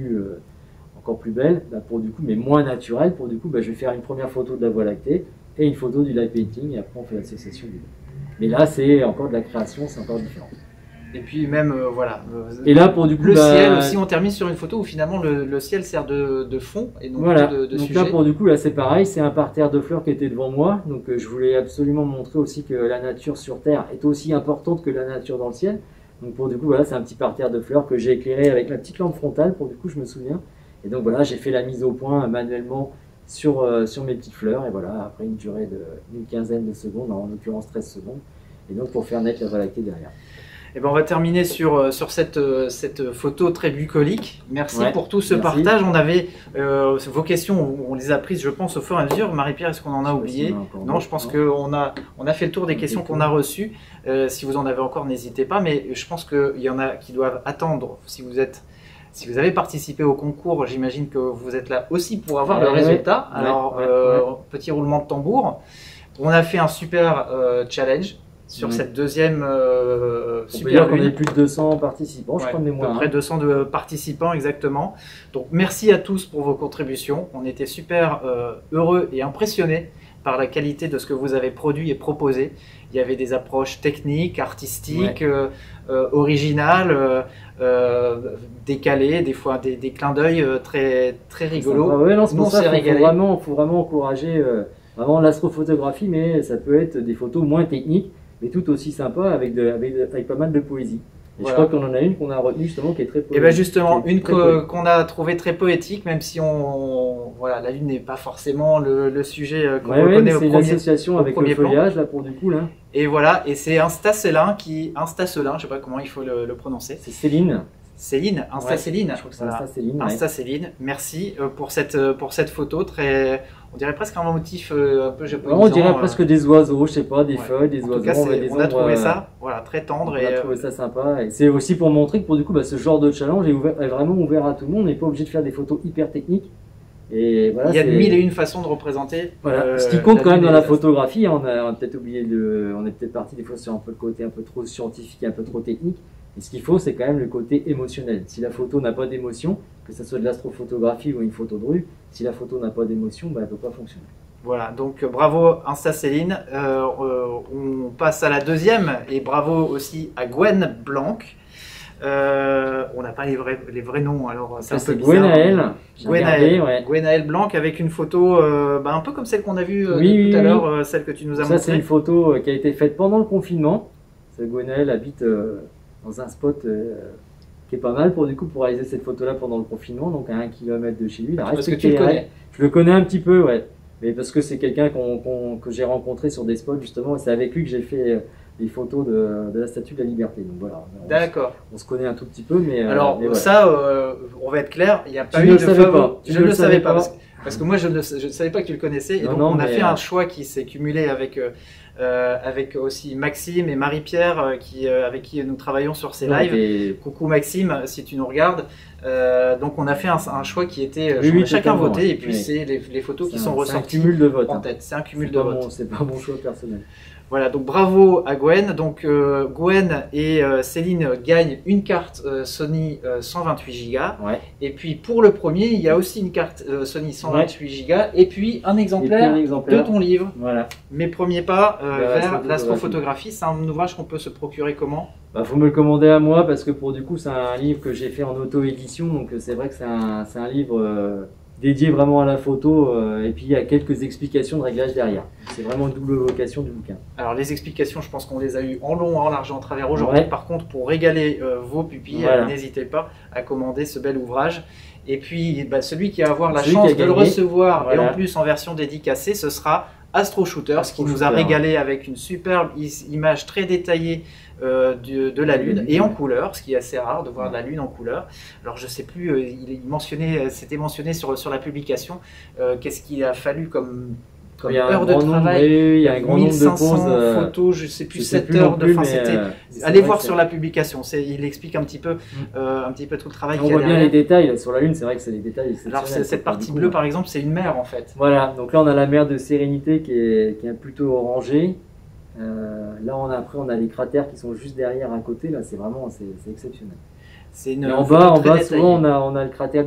encore plus belle, bah, pour du coup, mais moins naturelle, pour du coup, bah, je vais faire une première photo de la Voie lactée et une photo du light painting, et après on fait l'association du deux. Mais là, c'est encore de la création, c'est encore différent. Et puis même, voilà. Et là, pour du coup, le bah, ciel aussi, on termine sur une photo où finalement le ciel sert de fond et non voilà. de Donc sujet. là, pour du coup, là, c'est pareil, c'est un parterre de fleurs qui était devant moi. Donc je voulais absolument montrer aussi que la nature sur Terre est aussi importante que la nature dans le ciel. Donc pour du coup, voilà, c'est un petit parterre de fleurs que j'ai éclairé avec ma petite lampe frontale, pour du coup, je me souviens. Et donc voilà, j'ai fait la mise au point manuellement sur mes petites fleurs. Et voilà, après une durée d'une quinzaine de secondes, en l'occurrence 13 secondes. Et donc pour faire naître la Voie lactée derrière. Et ben on va terminer sur cette photo très bucolique. Merci Ouais, pour tout ce merci. partage. On avait vos questions, on les a prises, je pense, au fur et à mesure. Marie-Pierre, est-ce qu'on en a oublié? Non, je pense qu'on a fait le tour des questions qu'on a reçues. Si vous en avez encore, n'hésitez pas. Mais je pense qu'il y en a qui doivent attendre. Si vous avez participé au concours, j'imagine que vous êtes là aussi pour avoir le résultat. Alors, petit roulement de tambour. On a fait un super challenge sur cette deuxième super super lune. lune. On a plus de 200 participants, je crois de À mémoire. peu près 200 de participants exactement. Donc merci à tous pour vos contributions. On était super heureux et impressionnés par la qualité de ce que vous avez produit et proposé. Il y avait des approches techniques, artistiques, originales, décalées, des fois des clins d'œil très, très rigolos. Ouais, non, c'est Nous, pour on ça s'est qu'il régalé. faut vraiment encourager vraiment l'astrophotographie, mais ça peut être des photos moins techniques, mais tout aussi sympa avec pas mal de poésie. Et Voilà. je crois qu'on en a une qu'on a retenue justement qui est très poétique. Et bien justement, une très poétique. qu'on a trouvée très poétique, même si voilà, la Lune n'est pas forcément le sujet qu'on Ouais, reconnaît c'est au une premier. association avec le premier plan. feuillage là pour du coup là. Et voilà, et c'est Instacelin, je sais pas comment il faut le prononcer. C'est Céline. Céline, Instacéline. Je crois que c'est Voilà. Céline. Ouais. Instacéline, merci pour cette photo très, on dirait presque un motif un peu japonisant. On dirait presque des oiseaux, je sais pas, des feuilles, des En oiseaux. tout cas, des on a trouvé ombres, ça, voilà, très tendre On et a trouvé ça sympa. Et c'est aussi pour montrer que pour du coup, ce genre de challenge est vraiment ouvert à tout le monde. On n'est pas obligé de faire des photos hyper techniques. Et voilà, il y a 1001 façons de représenter. Voilà. Ce qui compte quand même Lune dans et la les astres. photographie, on a peut-être oublié on est peut-être parti des fois sur un peu le côté un peu trop scientifique, un peu trop technique. Et ce qu'il faut, c'est quand même le côté émotionnel. Si la photo n'a pas d'émotion, que ce soit de l'astrophotographie ou une photo de rue, si la photo n'a pas d'émotion, elle ne peut pas fonctionner. Voilà, donc bravo Instacéline. On passe à la deuxième et bravo aussi à Gwen Blanc. On n'a pas les vrais noms, alors c'est un peu bizarre. Gwenaël. Gwenaël Blanc avec une photo un peu comme celle qu'on a vue Oui, tout à oui, l'heure, celle que tu nous as Ça, c'est montrée. une photo qui a été faite pendant le confinement. Gwenaël habite dans un spot qui est pas mal pour réaliser cette photo-là pendant le confinement, donc à 1 km de chez lui. Il a Parce que respecté tu le les connais. règles. Je le connais un petit peu, ouais. Mais parce que c'est quelqu'un que j'ai rencontré sur des spots justement, et c'est avec lui que j'ai fait les photos de la Statue de la Liberté. Donc voilà, D'accord. on se connaît un tout petit peu, mais alors mais voilà. ça, on va être clair, il n'y a pas Tu eu ne de le savais favori. pas. Je ne le savais pas. Parce que moi, je ne savais pas que tu le connaissais. Et Non, donc, non, on a mais, fait un choix qui s'est cumulé avec aussi Maxime et Marie-Pierre, avec qui nous travaillons sur ces lives. Coucou Maxime, si tu nous regardes. Donc, on a fait un choix qui était oui, chacun voté. Ouais. Et puis, c'est les photos qui sont ressorties. C'est un cumul de votes. En tête. C'est un cumul de votes. C'est pas mon choix personnel. Voilà, donc bravo à Gwen. Donc Gwen et Céline gagnent une carte Sony 128 Go. Ouais. Et puis pour le premier, il y a aussi une carte Sony 128 Go. Et puis un exemplaire de ton livre. Voilà. Mes premiers pas vers l'astrophotographie. C'est un ouvrage qu'on peut se procurer comment? Bah, faut me le commander à moi parce que pour du coup c'est un livre que j'ai fait en auto-édition. Donc c'est vrai que c'est un livre dédié vraiment à la photo et puis il y a quelques explications de réglage derrière. C'est vraiment une double vocation du bouquin. Alors les explications, je pense qu'on les a eues en long, en large, en travers aujourd'hui. Ouais. Par contre, pour régaler vos pupilles, voilà. N'hésitez pas à commander ce bel ouvrage. Et puis celui qui va avoir la chance de le recevoir, voilà. Et en plus en version dédicacée, ce sera Astro Shooters, qui nous a régalé avec une superbe image très détaillée de la Lune et en couleur, ce qui est assez rare de voir de la Lune en couleur. Alors je sais plus, c'était mentionné sur la publication, qu'est-ce qu'il a fallu comme heure de travail. Il y a un grand nombre de 1500 photos, je sais plus, 7 heures de fin. Allez voir sur la publication, il explique un petit peu tout le travail. On voit bien les détails sur la Lune, c'est vrai que c'est des détails. Alors cette partie bleue par exemple, c'est une mer en fait. Voilà, donc là on a la mer de Sérénité qui est plutôt orangée. Là après on a les cratères qui sont juste derrière à côté, là c'est exceptionnel. Et en bas souvent on a le cratère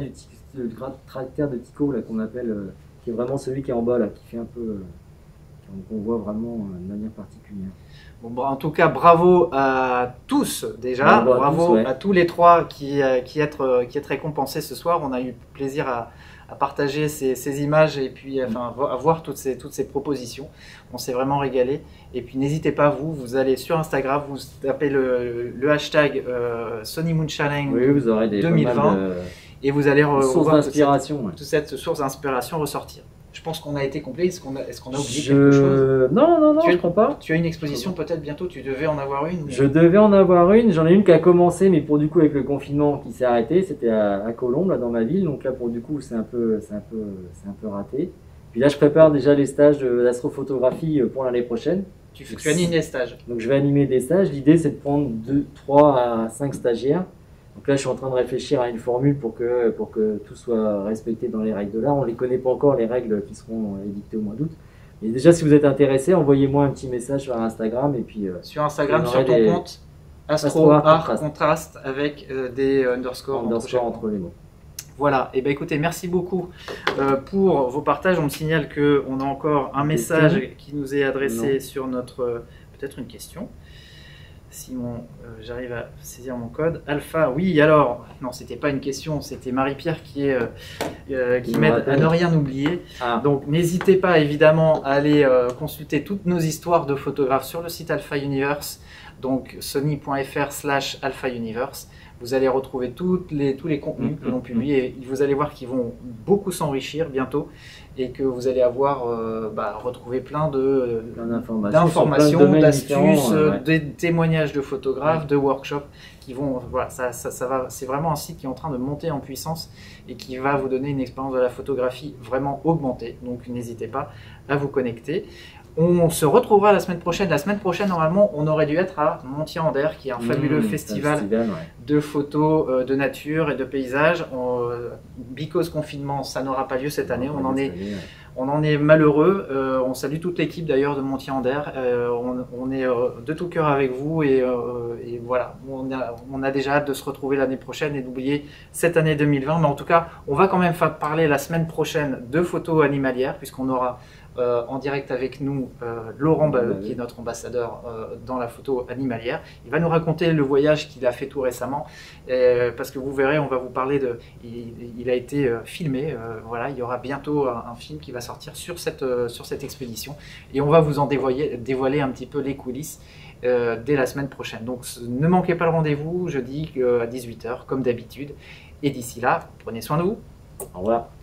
de Tycho là qu'on appelle, qui est vraiment celui qui est en bas là, qui fait un peu, qu'on voit vraiment de manière particulière. Bon, en tout cas, bravo à tous déjà, bravo à tous les trois qui êtes récompensés ce soir. On a eu plaisir à partager ces images et puis à voir toutes ces propositions. On s'est vraiment régalé. Et puis n'hésitez pas, vous allez sur Instagram, vous tapez le hashtag Sony Moon Challenge vous aurez 2020 et vous allez voir toute cette source d'inspiration ressortir. Je pense qu'on a été complet. Est-ce qu'on a oublié quelque chose? Non, je ne crois pas. Tu as une exposition peut-être bientôt, tu devais en avoir une? Je devais en avoir une, j'en ai une qui a commencé, mais pour du coup avec le confinement qui s'est arrêté, c'était à Colombes, là dans ma ville, donc là pour du coup c'est un peu raté. Puis là je prépare déjà les stages d'astrophotographie pour l'année prochaine. Tu animes des stages? Donc je vais animer des stages, l'idée c'est de prendre 3 à 5 stagiaires. Donc là, je suis en train de réfléchir à une formule pour que tout soit respecté dans les règles de l'art. On ne les connaît pas encore, les règles qui seront édictées au mois d'août. Et déjà, si vous êtes intéressé, envoyez-moi un petit message sur Instagram. Et puis, sur Instagram, sur ton compte Astro Art Contraste avec des underscores entre les mots. Voilà, et écoutez, merci beaucoup pour vos partages. On me signale qu'on a encore un message qui nous est adressé sur notre... peut-être une question. Si j'arrive à saisir mon code. Alpha, oui, alors, non, c'était pas une question, c'était Marie-Pierre qui m'aide à ne rien oublier. Donc, n'hésitez pas évidemment à aller consulter toutes nos histoires de photographes sur le site Alpha Universe, donc sony.fr/Alpha Universe. Vous allez retrouver tous les contenus que l'on publie et vous allez voir qu'ils vont beaucoup s'enrichir bientôt et que vous allez avoir retrouvé plein d'informations, d'astuces, des témoignages de photographes, de workshops qui vont, voilà, c'est vraiment un site qui est en train de monter en puissance et qui va vous donner une expérience de la photographie vraiment augmentée. Donc n'hésitez pas à vous connecter. On se retrouvera la semaine prochaine. La semaine prochaine, normalement, on aurait dû être à Montier-en-Der, qui est un fabuleux festival de photos de nature et de paysages. Because confinement, ça n'aura pas lieu cette année. On en est malheureux. On salue toute l'équipe d'ailleurs de Montier-en-Der. On est de tout cœur avec vous et voilà. On a déjà hâte de se retrouver l'année prochaine et d'oublier cette année 2020. Mais en tout cas, on va quand même parler la semaine prochaine de photos animalières, puisqu'on aura en direct avec nous Laurent Baheux, qui est notre ambassadeur dans la photo animalière. Il va nous raconter le voyage qu'il a fait tout récemment, parce que vous verrez, on va vous parler il a été filmé, voilà, il y aura bientôt un film qui va sortir sur cette expédition, et on va vous en dévoiler un petit peu les coulisses dès la semaine prochaine. Donc ne manquez pas le rendez-vous, jeudi à 18 h comme d'habitude, et d'ici là, prenez soin de vous. Au revoir.